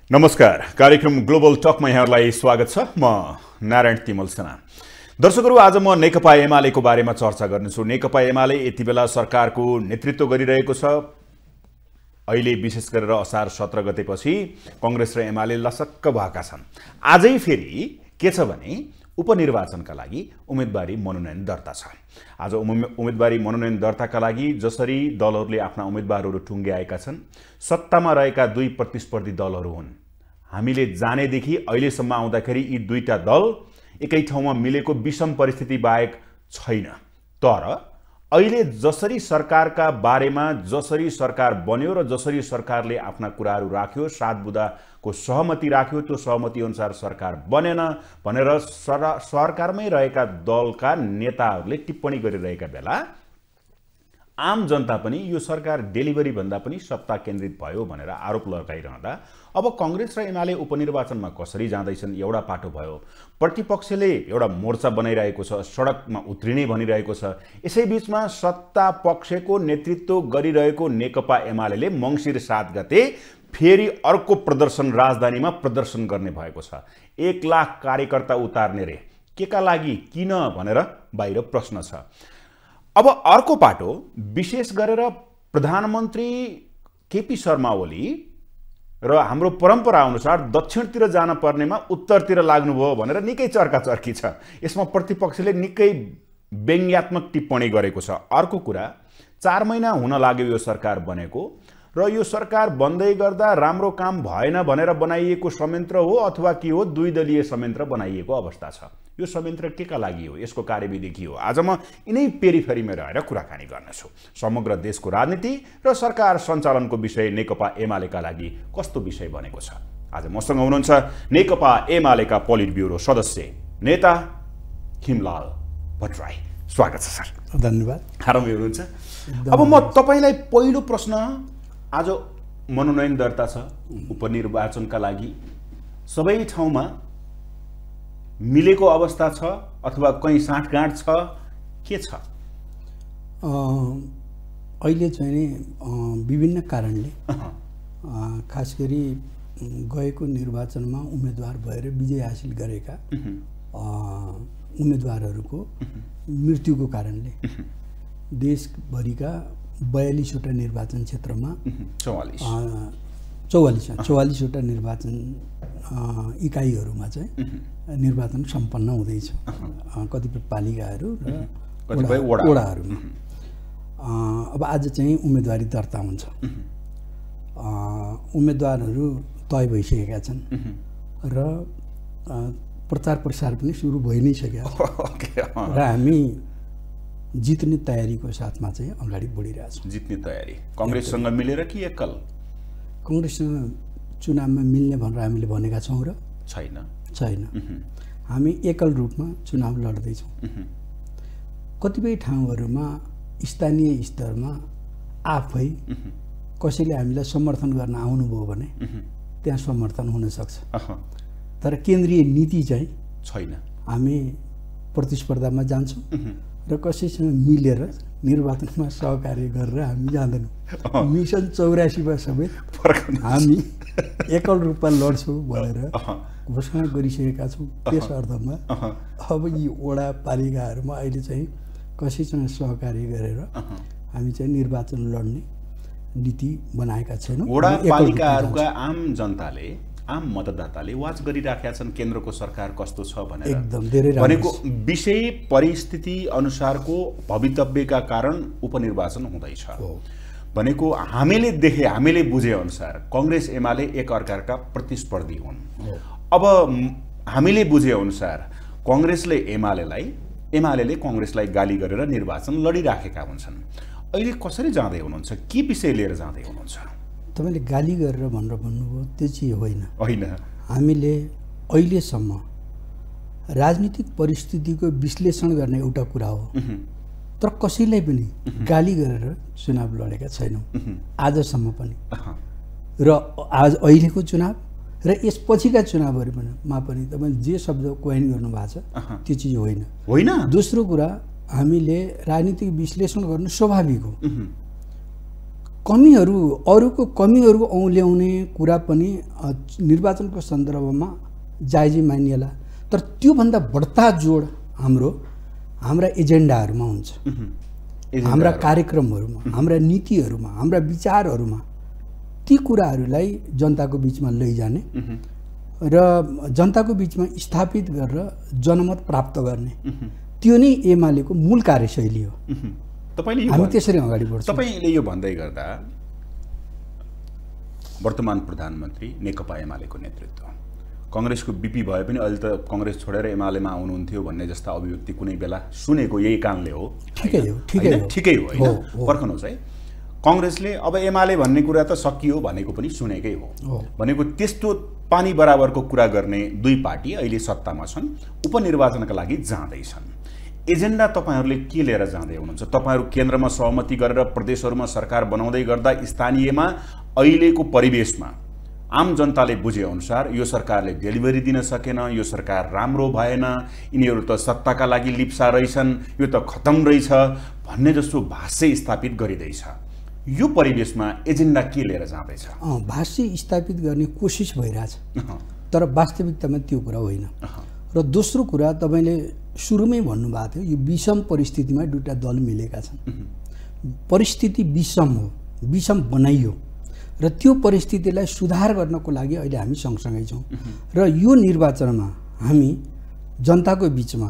नमस्कार, कार्यक्रम ग्लोबल टकमा यहाँहरूलाई स्वागत छ। म नारायण तिमल सेना। दर्शकहरू, आज म नेकपा एमालेको बारेमा चर्चा गर्नेछु। नेकपा एमाले यति बेला सरकारको नेतृत्व गरिरहेको छ। अहिले विशेष गरेर असार 17 गतेपछि कांग्रेस र एमाले लसक्क भएका छन्। आजै फेरि के छ भने उपनिर्वाचनका लागि उम्मेदवारी मनोनयन दर्ता छ। आज उम्मेदवारी मनोनयन दर्ताका लागि जसरी दलहरूले आफ्ना उम्मेदवारहरू टुङ्ग्याएका छन्, सत्तामा रहेका दुई प्रतिस्पर्धी दलहरू हुन्। हामीले जानेदेखि अहिलेसम्म आउँदाखेरि यी दुईटा दल एकै ठाउँमा मिलेको विषम परिस्थिति बाहेक छैन। तर अहिले जसरी सरकारका बारेमा जसरी सरकार बन्यो र जसरी सरकारले आफ्ना कुराहरू राख्यो, 7 बुँदाको सहमति राख्यो, त्यो सहमति अनुसार सरकार बनेन भनेर सरकारमै रहेका दलका नेताहरूले टिप्पणी गरिरहेका बेला आम जनता पनि यो सरकार डेलिभरी भन्दा पनि सत्ता केन्द्रित भयो भनेर आरोप लगाइरहँदा अब कांग्रेस र एमाले उपनिर्वाचनमा कसरी जाँदैछन् एउटा पाटो भयो। प्रतिपक्षले एउटा मोर्चा बनाइरहेको छ, सडकमा उत्रिने भनिरहेको छ। यसैबीचमा सत्ता पक्षको नेतृत्व गरिरहेको नेकपा एमाले मङ्सिर 7 गते फेरि अर्को प्रदर्शन राजधानीमा प्रदर्शन गर्ने भएको छ। 1 लाख कार्यकर्ता उतार्ने रे, केका लागि, किन भनेर बाहिर प्रश्न छ। अब अर्को पाटो विशेष गरेर प्रधानमन्त्री केपी शर्मा ओली र हाम्रो परम्परा अनुसार दक्षिणतिर जान पर्नेमा उत्तरतिर लाग्नुभयो भनेर निकै चर्काचर्की छ। यसमा प्रतिपक्षले निकै व्यङ्ग्यात्मक टिप्पणी गरेको छ। अर्को कुरा, 4 महिना हुन लाग्यो यो सरकार बनेको र यो सरकार बन्दै गर्दा राम्रो काम भएन भनेर बनाइएको संयन्त्र हो अथवा के हो, 2 दलीय संयन्त्र बनाइएको अवस्था छ। यो संयन्त्र केका लागि हो, यसको कार्यविधि के हो, आज म यिनै पेरिफेरीमा रहेर कुराकानी गर्नेछु। समग्र देशको राजनीति र सरकार सञ्चालनको विषय नेकपा एमालेका लागि कस्तो विषय बनेको छ। आज मसँग हुनुहुन्छ नेकपा एमालेका पोलिट ब्युरो सदस्य नेता खिमलाल भट्टराई। स्वागत छ सर। धन्यवाद। आरामै हुनुहुन्छ? अब म तपाईलाई पहिलो प्रश्न, आज मनोनयन दर्ता छ उपनिर्वाचनका लागि, सबै ठाउँमा मिलेको अवस्था छ अथवा कहीँ साँठगाँठ छ, के छ? अहिले चाहिँ नि विभिन्न कारणले खास गरी गएको निर्वाचनमा उम्मेदवार भएर विजय हासिल गरेका उम्मेदवारहरूको मृत्युको कारणले देशभरिका 42वटा निर्वाचन क्षेत्रमा 44वटा निर्वाचन इकाइहरूमा चाहिँ निर्वाचन सम्पन्न हुँदैछ। कतिपय पालिकाहरू र कतिपय वडाहरूमा। अब आज चाहिँ उम्मेदवारी दर्ता हुन्छ। उम्मेदवारहरू तय भइसकेका छन् र प्रचार प्रसार पनि सुरु भइ नै सकेको छ र हामी जित्ने तयारीको साथमा चाहिँ अगाडि बढिरहेछौँ। जित्ने तयारी कांग्रेससँग मिलेर कि एकल? कांग्रेससँग चुनावमा मिल्ने भनेर हामीले भनेका छौँ र छैन। हामी एकल रूपमा चुनाव लड्दैछौँ। कतिपय ठाउँहरूमा स्थानीय स्तरमा आफै कसैले हामीलाई समर्थन गर्न आउनुभयो भने त्यहाँ समर्थन हुन सक्छ, तर केन्द्रीय नीति चाहिँ छैन। हामी प्रतिस्पर्धामा जान्छौँ र कसैसँग मिलेर निर्वाचनमा सहकार्य गरेर हामी जाँदैनौँ। मिसन 84 समेत हामी एकल रूपमा लड्छौँ भनेर घोषणा गरिसकेका छौँ। त्यस अर्थमा अब यी वडा पालिकाहरूमा अहिले चाहिँ कसैसँग सहकार्य गरेर हामी चाहिँ निर्वाचन लड्ने नीति बनाएका छैनौँ। वडा पालिकाहरूका आम जनताले, आम मतदाताले वाच गरिराखेका छन् केन्द्रको सरकार कस्तो छ भनेर। एकदम धेरै भनेको विषय परिस्थिति अनुसारको भवितव्यका कारण उपनिर्वाचन हुँदैछ भनेको हामीले बुझे अनुसार कांग्रेस एमाले एक अर्काका प्रतिस्पर्धी हुन्। अब हामीले बुझे अनुसार कांग्रेसले एमालेले कांग्रेसलाई गाली गरेर निर्वाचन लडिराखेका हुन्छन्। अहिले कसरी जाँदै हुनुहुन्छ? के विषय लिएर जाँदै हुनुहुन्छ? तपाईँले गाली गरेर भनेर भन्नुभयो, त्यो चाहिँ होइन। हामीले अहिलेसम्म राजनीतिक परिस्थितिको विश्लेषण गर्ने एउटा कुरा हो, तर कसैलाई पनि गाली गरेर चुनाव लडेका छैनौँ आजसम्म पनि। र आज अहिलेको चुनाव र यसपछिका चुनावहरूमा पनि तपाईँले जे शब्द कोइन गर्नुभएको छ त्यो चिज होइन। दोस्रो कुरा, हामीले राजनीतिक विश्लेषण गर्नु स्वाभाविक हो। कमीहरू अरूको कमीहरू औल्याउने कुरा पनि निर्वाचनको सन्दर्भमा जायजै मानिएला, तर त्योभन्दा बढ्ता जोड हाम्रा एजेन्डाहरूमा हुन्छ, हाम्रा कार्यक्रमहरूमा, हाम्रा नीतिहरूमा, हाम्रा विचारहरूमा। ती कुराहरूलाई जनताको बिचमा लैजाने र जनताको बिचमा स्थापित गरेर जनमत प्राप्त गर्ने, त्यो नै एमालेको मूल कार्यशैली हो। हामी त्यसरी अगाडि बढ्छौँ। तपाईँले यो भन्दै गर्दा वर्तमान प्रधानमन्त्री नेकपा एमालेको नेतृत्व, कांग्रेसको बीपी भए पनि अहिले त कांग्रेस छोडेर एमालेमा आउनुहुन्थ्यो भन्ने जस्ता अभिव्यक्ति कुनै बेला सुनेको यही कारणले हो। ठिकै हो होइन? पर्खनुहोस् है, कांग्रेसले अब एमाले भन्ने कुरा त सकियो भनेको पनि सुनेकै हो। भनेको त्यस्तो पानी बराबरको कुरा गर्ने दुई पार्टी अहिले सत्तामा छन्, उपनिर्वाचनका लागि जाँदैछन्। एजेन्डा तपाईहरूले के लिएर जाँदै हुनुहुन्छ? तपाईहरू केन्द्रमा सहमति गरेर प्रदेशहरूमा सरकार बनाउँदै गर्दा स्थानीयमा अहिलेको परिवेशमा आम जनताले बुझे अनुसार यो सरकारले डेलिभरी दिन सकेन, यो सरकार राम्रो भएन, यिनीहरू त सत्ताका लागि लिप्सा रहेछन्, यो त खतम रहेछ भन्ने जस्तो भाष्य स्थापित गरिँदैछ। यो परिवेशमा एजेन्डा के लिएर जाँदैछ? भाष्य स्थापित गर्ने कोसिस भइरहेछ, तर वास्तविकतामा त्यो कुरा होइन। र दोस्रो कुरा, तपाईँले सुरुमै भन्नुभएको थियो, यो विषम परिस्थितिमा दुईटा दल मिलेका छन्। परिस्थिति विषम हो, विषम बनाइयो र त्यो परिस्थितिलाई सुधार गर्नको लागि अहिले हामी सँगसँगै छौँ। र यो निर्वाचनमा हामी जनताको बिचमा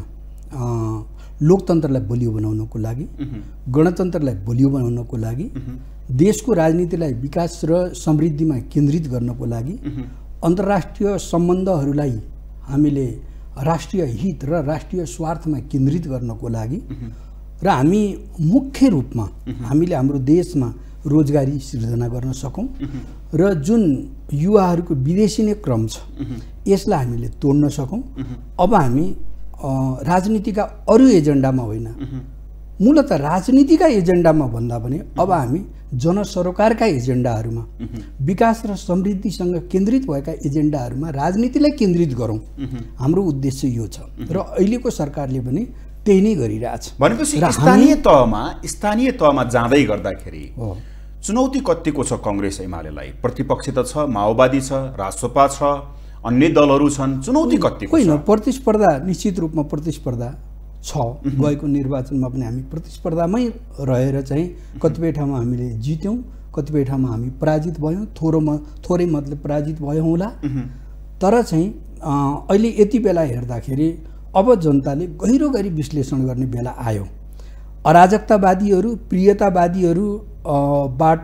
लोकतन्त्रलाई बलियो बनाउनको लागि, गणतन्त्रलाई बलियो बनाउनको लागि, देशको राजनीतिलाई विकास र समृद्धिमा केन्द्रित गर्नको लागि, अन्तर्राष्ट्रिय सम्बन्धहरूलाई हामीले राष्ट्रिय हित र राष्ट्रिय स्वार्थमा केन्द्रित गर्नको लागि र हामी मुख्य रूपमा हामीले हाम्रो देशमा रोजगारी सिर्जना गर्न सकौँ र जुन युवाहरूको विदेशिने क्रम छ यसलाई हामीले तोड्न सकौँ। अब हामी राजनीतिका अरू एजेन्डामा होइन, मूलत राजनीतिका एजेन्डामा भन्दा पनि अब हामी जनसरोकारका एजेन्डाहरूमा, विकास र समृद्धिसँग केन्द्रित भएका एजेन्डाहरूमा राजनीतिलाई केन्द्रित गरौँ। हाम्रो उद्देश्य यो छ र अहिलेको सरकारले पनि त्यही नै गरिरहेछ। भनेपछि स्थानीय तहमा जाँदै गर्दाखेरि चुनौती कतिको छ कांग्रेस एमालेलाई? प्रतिपक्ष त छ, माओवादी छ, राजसपा छ, अन्य दलहरू छन्, चुनौती कतिको छ? होइन, प्रतिस्पर्धा निश्चित रूपमा प्रतिस्पर्धा छ। गएको निर्वाचनमा पनि हामी प्रतिस्पर्धामै रहेर चाहिँ कतिपय ठाउँमा हामीले जित्यौँ, कतिपय ठाउँमा हामी पराजित भयौँ, थोरै मतलब पराजित भयौँ होला। तर चाहिँ अहिले यति बेला हेर्दाखेरि अब जनताले गहिरो गरी विश्लेषण गर्ने बेला आयो। अराजकतावादीहरू, प्रियतावादीहरू बाट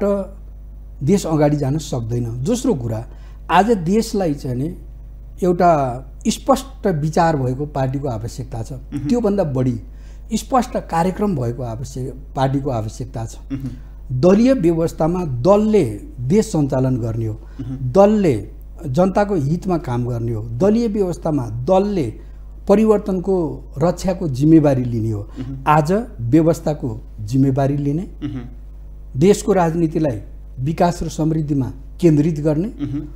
देश अगाडि जान सक्दैन। दोस्रो कुरा, आज देशलाई चाहिँ एउटा स्पष्ट विचार भएको पार्टीको आवश्यकता छ, त्योभन्दा बढी स्पष्ट कार्यक्रम भएको पार्टीको आवश्यकता छ। दलीय व्यवस्थामा दलले देश सञ्चालन गर्ने हो, दलले जनताको हितमा काम गर्ने हो, दलीय व्यवस्थामा दलले परिवर्तनको रक्षाको जिम्मेवारी लिने हो। आज व्यवस्थाको जिम्मेवारी लिने, देशको राजनीतिलाई विकास र समृद्धिमा केन्द्रित गर्ने,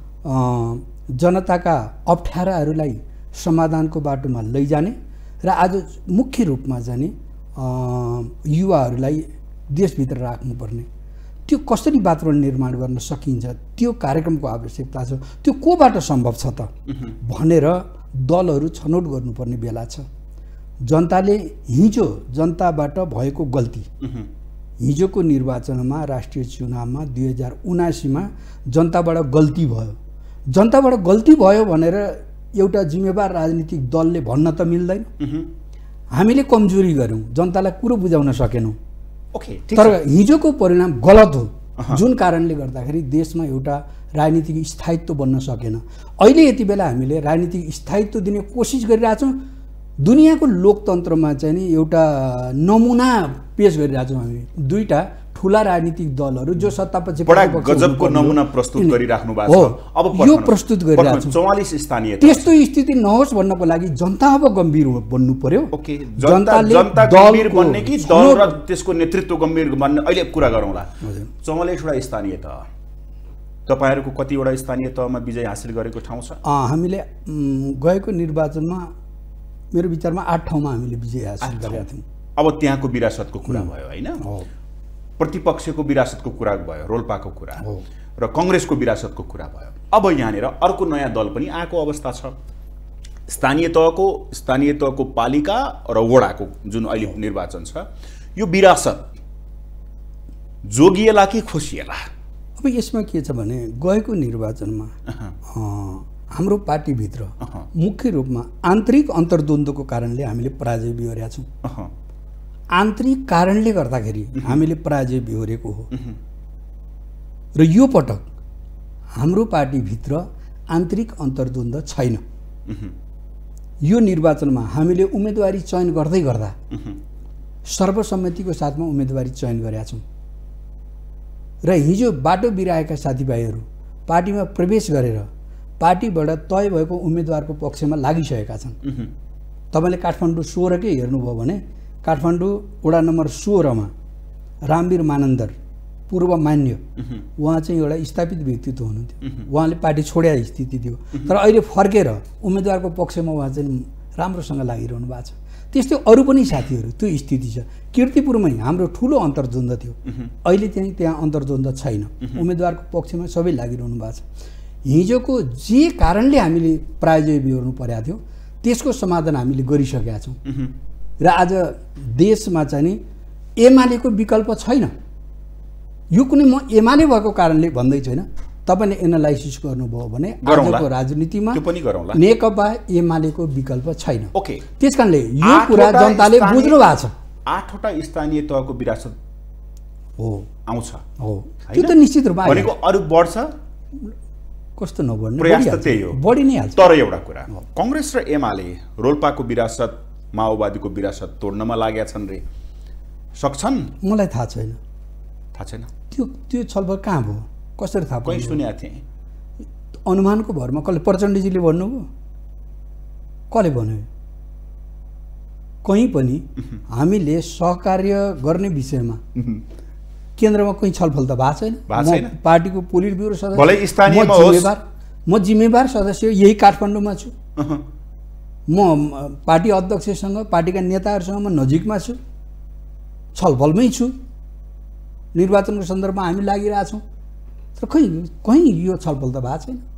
जनताका अप्ठ्याराहरूलाई समाधानको बाटोमा लैजाने र आज मुख्य रूपमा जाने युवाहरूलाई देशभित्र राख्नुपर्ने, त्यो कसरी वातावरण निर्माण गर्न सकिन्छ त्यो कार्यक्रमको आवश्यकता छ। त्यो कोबाट सम्भव छ त भनेर दलहरू छनौट गर्नुपर्ने बेला छ। जनताले हिजो जनताबाट भएको गल्ती, हिजोको निर्वाचनमा, राष्ट्रिय चुनावमा 2079मा जनताबाट गल्ती भयो, जनताबाट गल्ती भयो भनेर एउटा जिम्मेवार राजनीतिक दलले भन्न त मिल्दैन। हामीले कमजोरी गर्यौँ, जनतालाई कुरो बुझाउन सकेनौँ। तर हिजोको परिणाम गलत हो, जुन कारणले गर्दाखेरि देशमा एउटा राजनीतिक स्थायित्व बन्न सकेन। अहिले यति बेला हामीले राजनीतिक स्थायित्व दिने कोसिस गरिरहेछौँ। दुनियाँको लोकतन्त्रमा चाहिँ नि एउटा नमुना पेश गरिरहेछौँ हामी। दुईटा ठुला राजनीतिक दलहरू जो सत्तापछि बडा गजबको नमुना प्रस्तुत गरिराख्नु भएको छ। अब यो प्रस्तुत गरिरहेछौँ। 44 स्थानीय त्यस्तो स्थिति नहोस् भन्नको लागि जनता अब गम्भीर बन्नु पर्यो। जनता गम्भीर बन्ने कि दल र त्यसको नेतृत्व गम्भीर बन्ने, अहिले कुरा गरौँला। 44 वटा स्थानीय तह, तपाईहरूको कतिवटा स्थानीय तहमा विजय हासिल गरेको ठाउँ छ? हामीले गएको निर्वाचनमा मेरो विचारमा 8 ठाउँमा हामीले विजय हासिल गरेका थियौँ। अब त्यहाँको विरासतको कुरा भयो होइन? प्रतिपक्षको विरासतको कुरा भयो, रोल्पाको कुरा हो, र कांग्रेसको विरासतको कुरा भयो। अब यहाँनिर अर्को नयाँ दल पनि आएको अवस्था छ। स्थानीय तहको पालिका र वडाको जुन अहिले निर्वाचन छ, यो विरासत जोगिएला कि खोसिएला? अब यसमा के छ भने गएको निर्वाचनमा हाम्रो पार्टीभित्र मुख्य रूपमा आन्तरिक अन्तर्द्वन्द्वको कारणले हामीले पराजय बिहोरेका छौँ। आन्तरिक कारणले गर्दाखेरि हामीले पराजय बिहोरेको हो। र यो पटक हाम्रो पार्टीभित्र आन्तरिक अन्तर्द्वन्द्व छैन। यो निर्वाचनमा हामीले उम्मेदवारी चयन गर्दै गर्दा सर्वसम्मतिको साथमा उम्मेदवारी चयन गरेका छौँ र हिजो बाटो बिराएका साथीभाइहरू पार्टीमा प्रवेश गरेर पार्टीबाट तय भएको उम्मेदवारको पक्षमा लागिसकेका छन्। तपाईँले काठमाडौँ 16 कै हेर्नुभयो भने काठमाडौँ वडा नम्बर 16 मा रामवीर मानन्दर पूर्व मान्य उहाँ चाहिँ एउटा स्थापित व्यक्तित्व हुनुहुन्थ्यो। उहाँले पार्टी छोड्या स्थिति थियो, तर अहिले फर्केर उम्मेदवारको पक्षमा उहाँ चाहिँ राम्रोसँग लागिरहनु भएको छ। त्यस्तै अरू पनि साथीहरू त्यो स्थिति छ। कीर्तिपुरमै हाम्रो ठुलो अन्तर्द्वन्द्व थियो, अहिले चाहिँ त्यहाँ अन्तर्द्वन्द्व छैन। उम्मेदवारको पक्षमा सबै लागिरहनु भएको छ। हिजोको जे कारणले हामीले पराजय बिहोर्नु परेको थियो त्यसको समाधान हामीले गरिसकेका छौँ र आज देशमा चाहिँ एमालेको विकल्प छैन। यो कुनै म एमाले भएको कारणले भन्दै छैन, तपाईँले एनालाइसिस गर्नुभयो भने आजको राजनीतिमा नेकपा एमालेको विकल्प छैन। ओके, त्यसकारणले यो कुरा जनताले बुझ्नु भएको छ। 8 वटा स्थानीय तहको विरासत हो आउँछ हो, त्यो त निश्चित रूपमा भनेको अरु बढ्छ, कस्तो नबढ्ने प्रयास त त्यही हो, बढी नै हाल्छ। तर एउटा कुरा, कांग्रेस र एमाले रोल्पाको विरासत माओवादीको विरासत तोड्नमा लागेका छन् रे, सक्छन्? मलाई थाहा छैन। थाहा छैन त्यो छलफल कहाँ भयो, कसरी थाहा कहीँ सुनेको थिएँ? अनुमानको भरमा कसले? प्रचण्डजीले भन्नुभयो? कसले भन्यो? कहीँ पनि हामीले सहकार्य गर्ने विषयमा केन्द्रमा कहीँ छलफल त भएको छैन। पार्टीको पोलिट ब्युरो सदस्य, म जिम्मेवार सदस्य यही काठमाडौँमा छु। म पार्टी अध्यक्षसँग पार्टीका नेताहरूसँग म नजिकमा छु, छलफलमै छु। निर्वाचनको सन्दर्भमा हामी लागिरहेछौँ, तर कहीँ यो छलफल त भएको छैन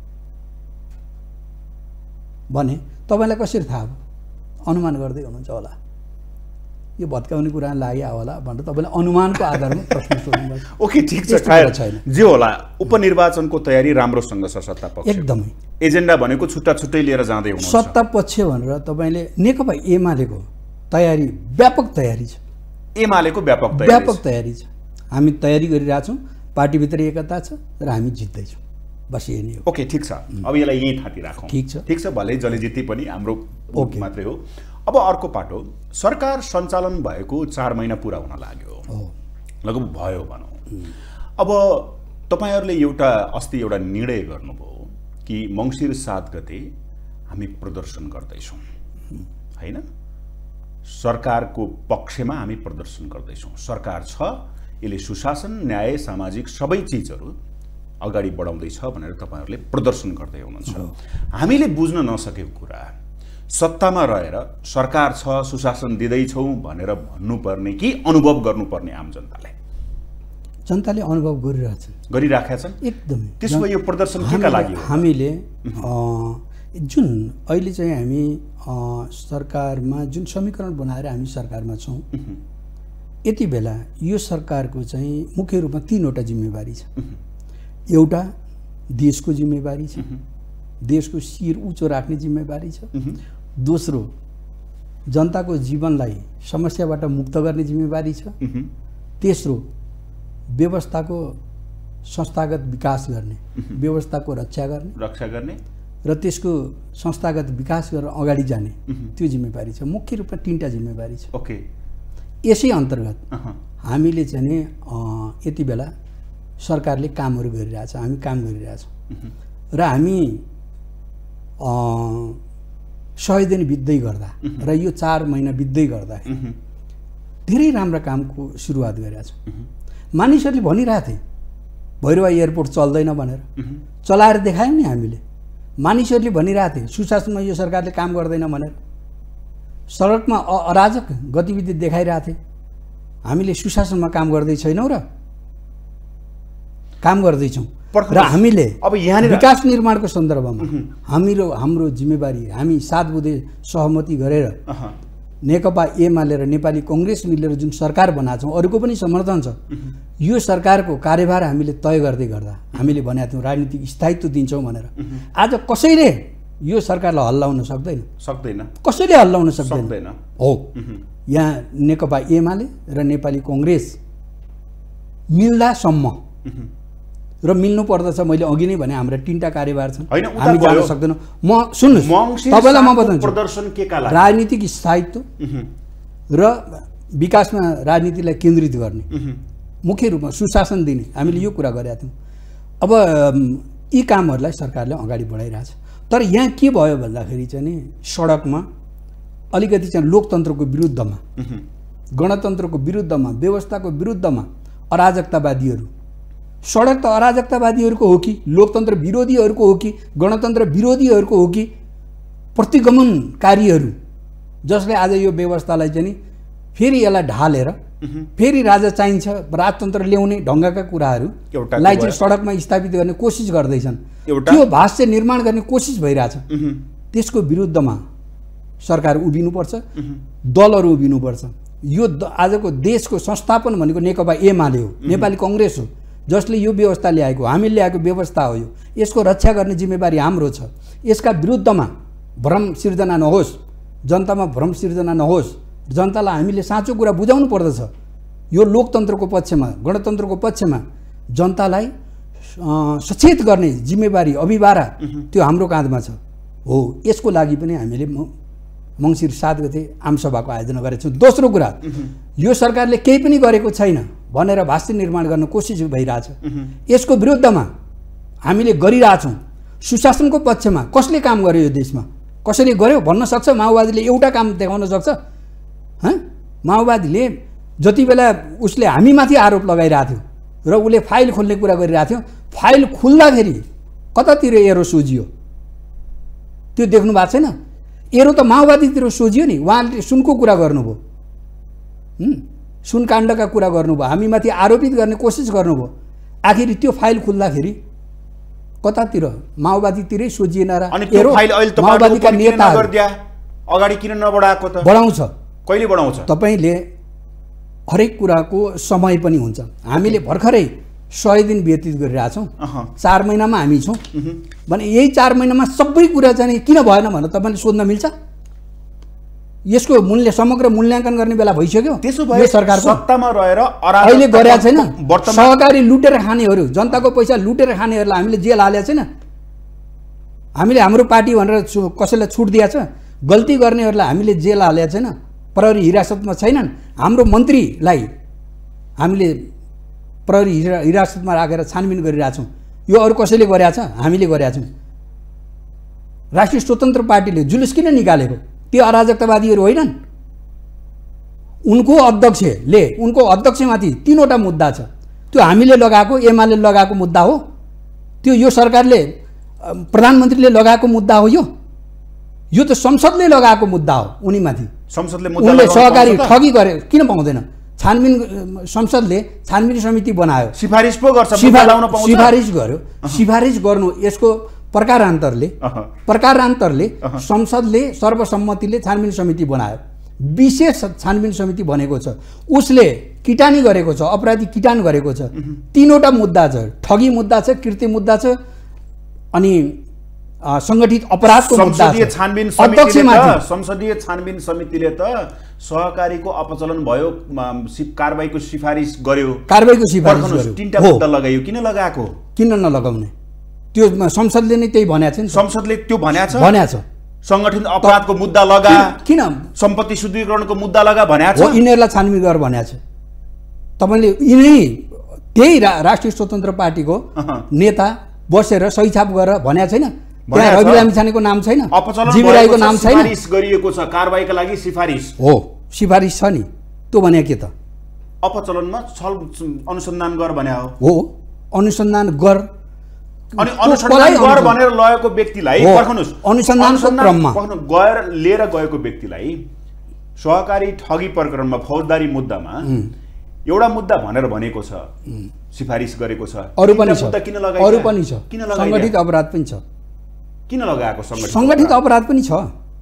भने तपाईँलाई कसरी थाहा भयो? अनुमान गर्दै हुनुहुन्छ होला, यो भत्काउने कुरा लाग्यो होला भनेर तपाईँले अनुमानको आधारमा प्रश्न सोध्नुभयो। ओके, ठिक छ, छैन जे होला। उपनिर्वाचनको तयारी राम्रोसँग छ सत्ता पक्ष? एकदमै। एजेन्डा भनेको छुट्टा छुट्टै लिएर जाँदै हुनुहुन्छ? सत्ता पक्ष भनेर तपाईँले नेकपा एमालेको तयारी व्यापक तयारी छ। एमालेको व्यापक तयारी छ। हामी तयारी गरिरहेछौँ, पार्टीभित्र एकता छ र हामी जित्दैछौँ, बस यही नै हो। ओके, ठिक छ। अब यसलाई यहीँ थाती राखौँ। ठिक छ, भले जसले जित्ते पनि हाम्रो मात्रै हो। अब अर्को पाटो, सरकार सञ्चालन भएको 4 महिना पुरा हुन लाग्यो, लगभग भयो भनौँ। अब तपाईँहरूले अस्ति एउटा निर्णय गर्नुभयो कि मङ्सिर 7 गते हामी प्रदर्शन गर्दैछौँ, होइन? सरकारको पक्षमा हामी प्रदर्शन गर्दैछौँ। सरकार छ, यसले सुशासन, न्याय, सामाजिक सबै चिजहरू अगाडि बढाउँदैछ भनेर तपाईँहरूले प्रदर्शन गर्दै हुनुहुन्छ। हामीले बुझ्न नसकेको कुरा, सत्तामा रहेर सरकार छ, सुशासन दिँदैछौँ भनेर भन्नुपर्ने कि अनुभव गर्नुपर्ने आम जनताले? जनताले अनुभव गरिराखेका छन् एकदमै। त्यसमा यो प्रदर्शन केका लागि? हामीले जुन अहिले चाहिँ हामी सरकारमा जुन समीकरण बनाएर हामी सरकारमा छौँ, यति बेला यो सरकारको चाहिँ मुख्य रूपमा 3वटा जिम्मेवारी छ। एउटा देशको जिम्मेवारी छ, देशको शिर उच्च राख्ने जिम्मेवारी छ। दोस्रो जनताको जीवनलाई समस्याबाट मुक्त गर्ने जिम्मेवारी छ। तेस्रो व्यवस्थाको संस्थागत विकास गर्ने, व्यवस्थाको रक्षा गर्ने र त्यसको संस्थागत विकास गरेर अगाडि जाने त्यो जिम्मेवारी छ। मुख्य रूपमा 3टा जिम्मेवारी छ। ओके, यसै अन्तर्गत हामीले चाहिँ यति बेला सरकारले कामहरू गरिरहेछ, हामी काम गरिरहेछौँ र हामी 100 दिन बित्दै गर्दा र यो 4 महिना बित्दै गर्दा धेरै राम्रा कामको सुरुवात गरेका छौँ। मानिसहरूले भनिरहेथे भैरवा एयरपोर्ट चल्दैन भनेर, चलाएर देखायौँ नि हामीले। मानिसहरूले भनिरहेथे सुशासनमा यो सरकारले काम गर्दैन भनेर, सडकमा अराजक गतिविधि देखाइरहेथे, हामीले सुशासनमा काम गर्दै छैनौँ र काम गर्दैछौँ र हामीले अब यहाँ विकास निर्माणको सन्दर्भमा हाम्रो जिम्मेवारी हामी 7 बुँदे सहमति गरेर नेकपा एमाले र नेपाली कांग्रेस मिलेर जुन सरकार बनाएको छौँ अरूको पनि समर्थन छ यो सरकारको कार्यभार हामीले तय गर्दै गर्दा हामीले भनेका थियौँ राजनीतिक स्थायित्व दिन्छौँ भनेर आज कसैले यो सरकारलाई हल्लाउन सक्दैन कसैले हल्लाउन सक्दैन हो यहाँ नेकपा एमाले र नेपाली कांग्रेस मिल्दासम्म र मिल्नु पर्दछ मैले अघि नै भने हाम्रो 3टा कार्यभार छन् हामी जान सक्दैनौँ म सुन्नुस् तपाईलाई म बताउँछु प्रदर्शन के का लागि राजनीतिक स्थायित्व र विकासमा राजनीतिलाई केन्द्रित गर्ने मुख्य रूपमा सुशासन दिने हामीले यो कुरा गरेका थियौँ अब यी कामहरूलाई सरकारले अगाडि बढाइरहेछ तर यहाँ के भयो भन्दाखेरि चाहिँ नि सडकमा अलिकति चाहिँ लोकतन्त्रको विरुद्धमा गणतन्त्रको विरुद्धमा व्यवस्थाको विरुद्धमा अराजकतावादीहरू सडक त अराजकतावादीहरूको हो कि लोकतन्त्र विरोधीहरूको हो कि गणतन्त्र विरोधीहरूको हो कि प्रतिगमनकारीहरू जसले आज यो व्यवस्थालाई चाहिँ नि फेरि यसलाई ढालेर फेरि राजा चाहिन्छ राजतन्त्र ल्याउने ढङ्गका कुराहरूलाई चाहिँ सडकमा स्थापित गर्ने कोसिस गर्दैछन् त्यो भाष्य निर्माण गर्ने कोसिस भइरहेछ त्यसको विरुद्धमा सरकार उभिनुपर्छ दलहरू उभिनुपर्छ यो आजको देशको संस्थापन भनेको नेकपा एमाले हो नेपाली कांग्रेस हो जसले यो व्यवस्था ल्याएको हामीले ल्याएको व्यवस्था हो यो यसको रक्षा गर्ने जिम्मेवारी हाम्रो छ यसका विरुद्धमा भ्रम सिर्जना नहोस् जनतामा भ्रम सिर्जना नहोस् जनतालाई हामीले साँचो कुरा बुझाउनु पर्दछ यो लोकतन्त्रको पक्षमा गणतन्त्रको पक्षमा जनतालाई सचेत गर्ने जिम्मेवारी अभिभारा त्यो हाम्रो काँधमा छ हो यसको लागि पनि हामीले मङ्सिर 7 गते आमसभाको आयोजना गरेका छौँ दोस्रो कुरा यो सरकारले केही पनि गरेको छैन भनेर भाष्य निर्माण गर्न कोसिस भइरहेछ यसको विरुद्धमा हामीले गरिरहेछौँ सुशासनको पक्षमा कसले काम गर्यो यो देशमा कसैले गर्यो भन्न सक्छ माओवादीले एउटा काम देखाउन सक्छ माओवादीले जति बेला उसले हामीमाथि आरोप लगाइरहेको थियो र उसले फाइल खोल्ने कुरा गरिरहेको थियो फाइल खुल्दाखेरि कतातिर एरो सोझियो त्यो देख्नु भएको छैन एरो त माओवादीतिर सोझियो नि उहाँले सुनको कुरा गर्नुभयो सुनकाण्डका कुरा गर्नुभयो हामीमाथि आरोपित गर्ने कोसिस गर्नुभयो आखिर त्यो फाइल खुल्दाखेरि कतातिर माओवादीतिरै सोझिएन र एरो माओवादीका नेताहरू अगाडि किन नबढाएको त बढाउँछ कहिले बढाउँछ तपाईले हरेक कुराको समय पनि हुन्छ हामीले भर्खरै 100 दिन व्यतीत गरिरहेछौँ 4 महिनामा हामी छौँ भने यही 4 महिनामा सबै कुरा चाहिँ किन भएन भनेर तपाईले सोध्न मिल्छ यसको मूल्य समग्र मूल्याङ्कन गर्ने बेला भइसक्यो यो सरकार सत्तामा रहेर अहिले गरेका छैन सहकारी लुटेर खानेहरू जनताको पैसा लुटेर खानेहरूलाई हामीले जेल हालेको छैन हामीले हाम्रो पार्टी भनेर कसैलाई छुट दिएको छ गल्ती गर्नेहरूलाई हामीले जेल हालेको छैन प्रहरी हिरासतमा छैनन् हाम्रो मन्त्रीलाई हामीले प्रहरी हिरासतमा राखेर छानबिन गरिरहेछौँ यो अरू कसैले गरेका छ हामीले गरेका छौँ राष्ट्रिय स्वतन्त्र पार्टीले जुलुस किन निकालेको त्यो अराजकतावादीहरू होइनन् उनको अध्यक्षमाथि 3वटा मुद्दा छ त्यो हामीले लगाएको एमाले लगाएको मुद्दा हो त्यो यो सरकारले प्रधानमन्त्रीले लगाएको मुद्दा हो यो त संसदले लगाएको मुद्दा हो उनीमाथि संसदले उनले सहकारी ठगी गरे किन पाउँदैन छानबिन संसदले छानबिन समिति बनायो सिफारिस पो गर्छ सिफारिस गर्यो सिफारिस गर्नु यसको प्रकारान्तरले संसदले सर्वसम्मतिले छानबिन समिति बनायो विशेष छानबिन समिति बनेको छ उसले किटानी गरेको छ अपराधी किटान गरेको छ 3वटा मुद्दा छ ठगी मुद्दा छ कृत्य मुद्दा छ अनि संगठित अपराधको मुद्दा छ संसदीय छानबिन समितिले त सहकारीको अपचलन भयो कारबाहीको सिफारिस गर्यो 3टा मुद्दा लगायो किन लगाएको किन नलगाउने त्यो संसदले नै त्यही भनेको छ नि संसदले त्यो भनेको छ संगठित अपराधको मुद्दा लगा किन सम्पत्ति शुद्धिकरणको मुद्दा लगा भनेको छ यिनीहरूलाई छानबिन गर भनेको छ तपाईले यिनै त्यही राष्ट्रिय स्वतन्त्र पार्टीको नेता बसेर सही छाप गरेर भनेको छैन त्यहाँ रवि लामिछानेको नाम छैन जीवी राईको नाम छैन सिफारिस गरिएको छ कारबाहीका लागि सिफारिस हो सिफारिस छ नि त्यो भने के त अपचलनमा अनुसन्धान गर भने हो अनुसन्धान गर अनि अनुसन्धान गर भनेर लगेको व्यक्तिलाई पर्खनुस् अनुसन्धानको क्रममा लिएर गएको व्यक्तिलाई सहकारी ठगी प्रकरणमा फौजदारी मुद्दामा एउटा मुद्दा भनेर भनेको छ, सिफारिस गरेको छ, अरू पनि छ, मुद्दा किन लगाइयो? अरू पनि छ, किन लगाइयो? सङ्गठित अपराध पनि छ। किन लगाएको सङ्गठित अपराध पनि छ?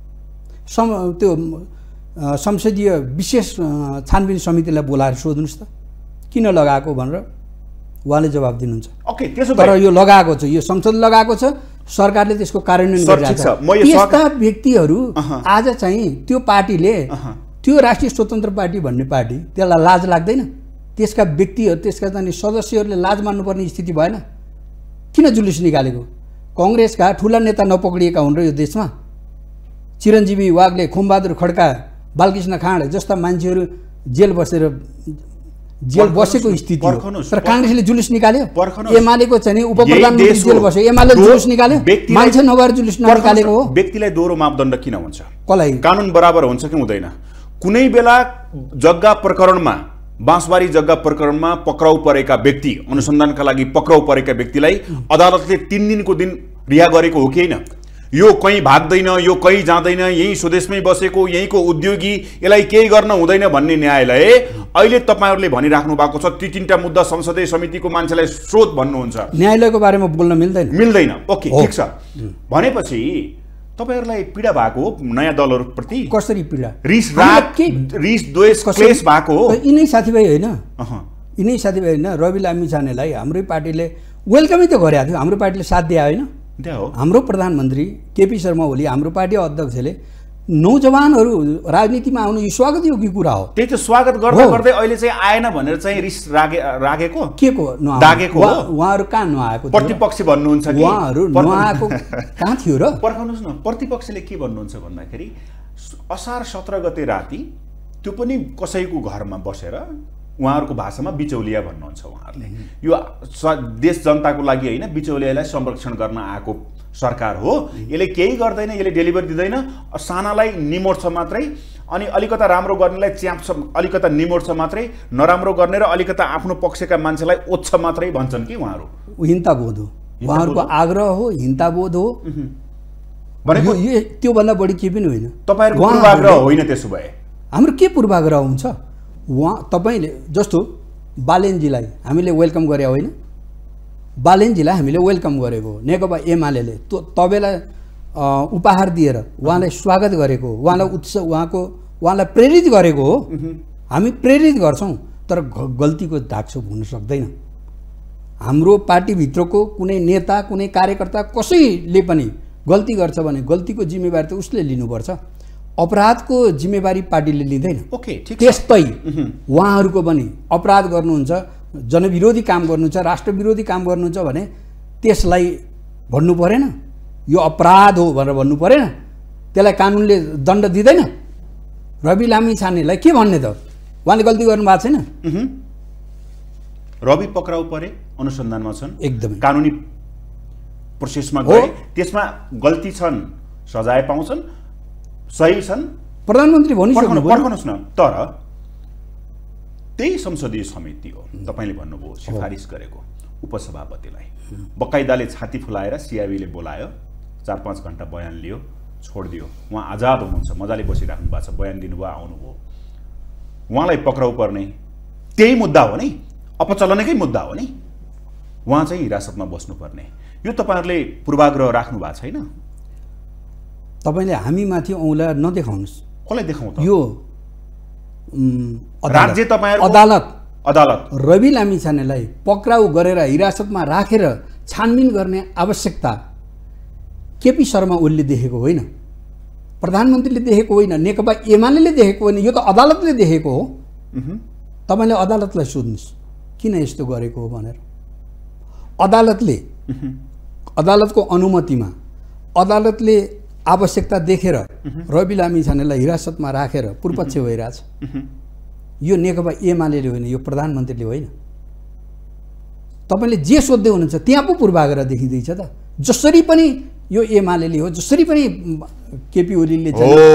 त्यो संसदीय विशेष छानबिन समितिलाई बोलाएर सोध्नुहोस् त किन लगाएको भनेर उहाँले जवाब दिनुहुन्छ। ओके, त्यसो तर यो लगाएको छ, यो संसद लगाएको छ, सरकारले त्यसको कार्यान्वयन गरिरहेको छ। यस्ता व्यक्तिहरू आज चाहिँ त्यो पार्टीले, त्यो राष्ट्रिय स्वतन्त्र पार्टी भन्ने पार्टी, त्यसलाई लाज लाग्दैन? त्यसका व्यक्तिहरू, त्यसका चाहिँ सदस्यहरूले लाज मान्नुपर्ने स्थिति भएन? किन जुलुस निकालेको? कङ्ग्रेसका ठुला नेता नपक्रिएका हुन् र यो देशमा? चिरञ्जीवी वाग्ले, खोमबहादुर खड्का, बालकृष्ण खाँड जस्ता मान्छेहरू जेल बसेको स्थिति हो। तर काङ्ग्रेसले जुलुस निकाल्यो, एमालेको चाहिँ उपप्रधानमन्त्री जेल बस्यो, एमाले जुलुस निकाल्यो, मान्छे नभएर जुलुस ननिकालेको हो। व्यक्तिलाई दोहोरो मापदण्ड किन हुन्छ? कसलाई? कानुन बराबर हुन्छ कि हुँदैन? कुनै बेला जग्गा प्रकरणमा, बाँसबारी जग्गा प्रकरणमा पक्राउ परेका व्यक्ति, अनुसन्धानका लागि पक्राउ परेका व्यक्तिलाई अदालतले 3 दिनको दिन रिहा गरेको हो कि होइन? यो कहीँ भाग्दैन, यो कहीँ जाँदैन, यही स्वदेशमै बसेको, यहीँको उद्योगी, यसलाई केही गर्न हुँदैन भन्ने न्यायालय अहिले तपाईँहरूले भनिराख्नु भएको छ। ती 3टा मुद्दा संसदीय समितिको मान्छेलाई स्रोत भन्नुहुन्छ। न्यायालयको बारेमा बोल्न मिल्दैन? मिल्दैन। ओके, ठिक छ। भनेपछि तपाईहरुलाई पीडा भएको हो नयाँ दलहरुप्रति? कसरी पीडा? रिस द्वेष क्लेश भएको हो? यिनै साथीभाइ होइन, यिनै साथीभाइ होइन। रवि लामिछानेलाई हाम्रै पार्टीले वेलकमै त गरेको थियो, हाम्रो पार्टीले साथ दिए होइन? हाम्रो प्रधानमन्त्री केपी शर्मा ओली, हाम्रो पार्टी अध्यक्षले नौजवानहरू राजनीतिमा आउनु यो स्वागत योग्य कुरा हो। त्यही त स्वागत गर्दै गर्दै अहिले चाहिँ आएन भनेर चाहिँ रिस रागेको के को दागेको हो? उहाँहरू कहाँ नआएको? प्रतिपक्षी भन्नुहुन्छ कि उहाँहरू नआएको कहाँ थियो र? पर्खनुस् न, प्रतिपक्षले के भन्नुहुन्छ भन्दाखेरि असार 17 गते राति त्यो पनि कसैको घरमा बसेर उहाँहरूको भाषामा बिचौलिया भन्नुहुन्छ उहाँहरूले। यो देश जनताको लागि होइन, बिचौलियालाई संरक्षण गर्न आएको सरकार हो। यसले केही गर्दैन, यसले डेलिभर दिँदैन, सानालाई निमोड्छ मात्रै, अनि अलिकता राम्रो गर्नेलाई च्याप्छ, अलिकता निमोड्छ मात्रै, नराम्रो गर्ने र अलिकता आफ्नो पक्षका मान्छेलाई ओछ्छ मात्रै भन्छन् कि उहाँहरू। हिंताबोध हो उहाँहरूको आग्रह हो, हिंताबोध हो भनेको। यो त्योभन्दा बढी के पनि होइन। तपाईँहरूको पूर्वाग्रह होइन? त्यसो भए हाम्रो के पूर्वाग्रह हुन्छ? उहाँ तपाईँले जस्तो बालेनजीलाई हामीले वेलकम गरे होइन? बालेनजीलाई हामीले वेलकम गरेको, नेकपा एमाले तबेला उपहार दिएर उहाँलाई स्वागत गरेको, उहाँलाई उहाँलाई प्रेरित गरेको हो। हामी प्रेरित गर्छौँ, तर गल्तीको दागछोप हुन सक्दैन। हाम्रो पार्टीभित्रको कुनै नेता, कुनै कार्यकर्ता कसैले पनि गल्ती गर्छ भने गल्तीको जिम्मेवारी त उसले लिनुपर्छ। अपराधको जिम्मेवारी पार्टीले लिँदैन। ओके, ठिक छ। त्यस्तै उहाँहरूको पनि अपराध गर्नुहुन्छ, जनविरोधी काम गर्नुहुन्छ, राष्ट्रविरोधी काम गर्नुहुन्छ भने त्यसलाई भन्नु परेन? यो अपराध हो भनेर भन्नु परेन? त्यसलाई कानुनले दण्ड दिँदैन? रवि लामिछानेलाई के भन्ने त? उहाँले गल्ती गर्नु भएको छैन? रवि पक्राउ परे, अनुसन्धानमा छन्, एकदमै कानुनी प्रोसेसमा गए, त्यसमा गल्ती छन्, सजाय पाउँछन्, सही छन्। प्रधानमन्त्री पर्खनुस् न। तर त्यही संसदीय समिति हो, तपाईँले भन्नुभयो सिफारिस गरेको उपसभापतिलाई बकाइदाले छाती फुलाएर सिआइबीले बोलायो, 4-5 घण्टा बयान लियो, छोडिदियो। उहाँ आजाद हुनुहुन्छ, मजाले बसिराख्नु भएको छ, बयान दिनुभयो, आउनुभयो। उहाँलाई पक्राउ पर्ने त्यही मुद्दा हो नि, अपचलनकै मुद्दा हो नि, उहाँ चाहिँ हिरासतमा बस्नुपर्ने। यो तपाईँहरूले पूर्वाग्रह राख्नु भएको छैन? तपाईँले हामीमाथि औँला नदेखाउनुहोस्। कसलाई देखाउँ त? यो राज्य तपाईँहरूको अदालत रवि लामिछानेलाई पक्राउ गरेर हिरासतमा राखेर छानबिन गर्ने आवश्यकता केपी शर्मा ओलीले देखेको होइन, प्रधानमन्त्रीले देखेको होइन, नेकपा एमाले देखेको होइन, यो त अदालतले देखेको हो। तपाईँले अदालतलाई सोध्नुहोस् किन यस्तो गरेको हो भनेर। अदालतले, अदालतको अनुमतिमा अदालतले आवश्यकता देखेर रवि लामिछानेलाई हिरासतमा राखेर पूर्वपक्ष भइरहेछ। यो नेकपा एमाले होइन, यो प्रधानमन्त्रीले होइन। तपाईँले जे सोध्दै हुनुहुन्छ त्यहाँ पो पूर्वाग्रह देखिँदैछ त। जसरी पनि यो एमाले हो, जसरी पनि केपी ओलीले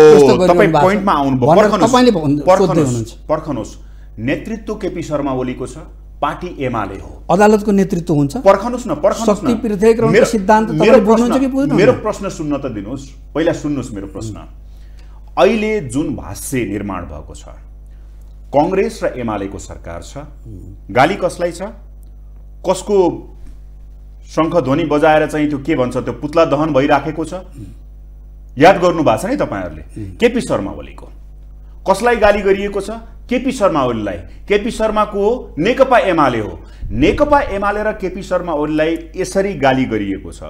पर्खनुहोस्, नेतृत्व केपी शर्मा ओलीको छ, पार्टी एमाले हो, अदालतको नेतृत्व हुन्छ। पर्खनुस् न, शक्ति पृथकीकरणको सिद्धान्त तपाईले बुझ्नुहुन्छ कि बुझ्नुहुन्न? मेरो प्रश्न सुन्न त दिनुस्, पहिला सुन्नुस् मेरो प्रश्न। अहिले जुन भाष्य निर्माण भएको छ, कांग्रेस र एमालेको सरकार छ, गाली कसलाई छ, कसको शङ्खध्वनि बजाएर चाहिँ त्यो के भन्छ त्यो पुतला दहन भइराखेको छ, याद गर्नु भएको छ नि तपाईहरुले। केपी शर्मा ओलीको कसलाई गाली गरिएको छ? केपी शर्मा ओलीलाई। केपी शर्माको हो, नेकपा एमाले हो। नेकपा एमाले र केपी शर्मा ओलीलाई यसरी गाली गरिएको छ,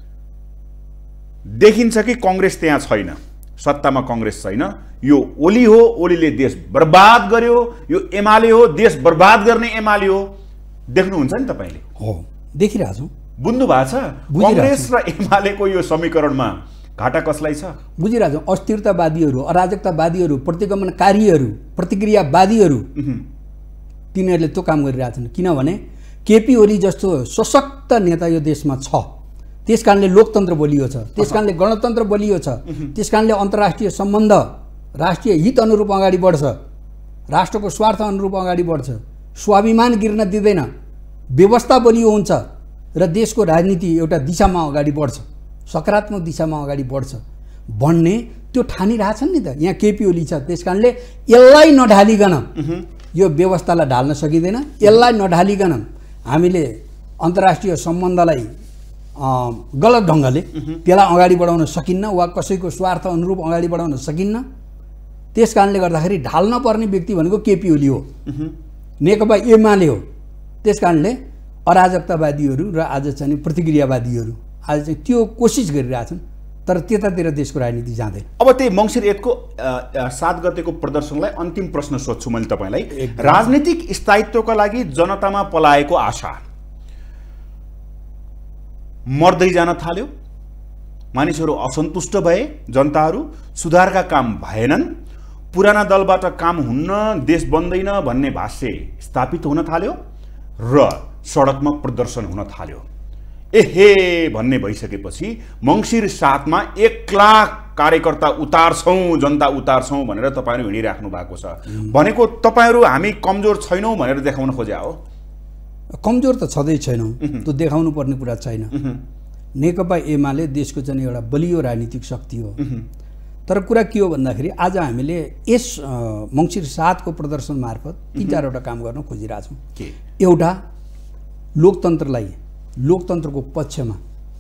देखिन्छ कि कांग्रेस त्यहाँ छैन, सत्तामा कांग्रेस छैन, यो ओली हो, ओलीले देश बर्बाद गर्यो, यो एमाले हो, देश बर्बाद गर्ने एमाले हो। देख्नुहुन्छ नि तपाईले? हो, देखिरहेको छु। बुझ्नु भएको छ? कांग्रेस र एमालेको यो समीकरणमा घाटा कसलाई छ? बुझिरहेको छु। अस्थिरतावादीहरू, अराजकतावादीहरू, प्रतिगमनकारीहरू, प्रतिक्रियावादीहरू तिनीहरूले त्यो काम गरिरहेछन्। किनभने केपी ओली जस्तो सशक्त नेता यो देशमा छ, त्यसकारणले लोकतन्त्र बलियो छ, त्यसकारणले गणतन्त्र बलियो छ, त्यसकारणले अन्तर्राष्ट्रिय सम्बन्ध राष्ट्रिय हित अनुरूप अगाडि बढ्छ, राष्ट्रको स्वार्थ अनुरूप अगाडि बढ्छ, स्वाभिमान गिर्न दिँदैन, व्यवस्था बलियो हुन्छ र देशको राजनीति एउटा दिशामा अगाडि बढ्छ, सकारात्मक दिशामा अगाडि बढ्छ भन्ने त्यो ठानिरहेछन् नि त। यहाँ केपी ओली छ, त्यसकारणले यसलाई नढालिकन यो व्यवस्थालाई ढाल्न सकिँदैन, यसलाई नढालिकन हामीले अन्तर्राष्ट्रिय सम्बन्धलाई गलत ढङ्गले त्यसलाई अगाडि बढाउन सकिन्न वा कसैको स्वार्थ अनुरूप अगाडि बढाउन सकिन्न। त्यसकारणले गर्दाखेरि ढाल्न पर्ने व्यक्ति भनेको केपी ओली हो, नेकपा एमाले हो। त्यसकारणले अराजकतावादीहरू र आज चाहिँ प्रतिक्रियावादीहरू आज चाहिँ त्यो कोसिस गरिरहेछन्, तर त्यतातिर देशको राजनीति जाँदैन। अब त्यही मङ्सिर 1 को 7 गतेको प्रदर्शनलाई अन्तिम प्रश्न सोध्छु मैले तपाईलाई। राजनीतिक स्थायित्वका लागि जनतामा पलाएको आशा मर्दै जान थाल्यो, मानिसहरू असन्तुष्ट भए, जनताहरू सुधारका काम भएनन्, पुराना दलबाट काम हुन्न, देश बन्दैन भन्ने भाष्य स्थापित हुन थाल्यो र सडकमा प्रदर्शन हुन थाल्यो। एहे भन्ने भइसकेपछि मङ्सिर 7 मा 1 लाख कार्यकर्ता उतार्छौँ, जनता उतार्छौँ भनेर तपाईहरु हिँडिराख्नु भएको छ। भनेको तपाईहरु हामी कमजोर छैनौँ भनेर देखाउन खोजे हो? कमजोर त छँदै छैनौँ, त्यो देखाउनु पर्ने कुरा छैन। नेकपा एमाले देशको चाहिँ एउटा बलियो राजनीतिक शक्ति हो। तर कुरा के हो भन्दाखेरि आज हामीले यस मङ्सिर 7 को प्रदर्शन मार्फत 3-4 काम गर्न खोजिरहेछौँ। एउटा, लोकतन्त्रलाई लोकतन्त्रको पक्षमा,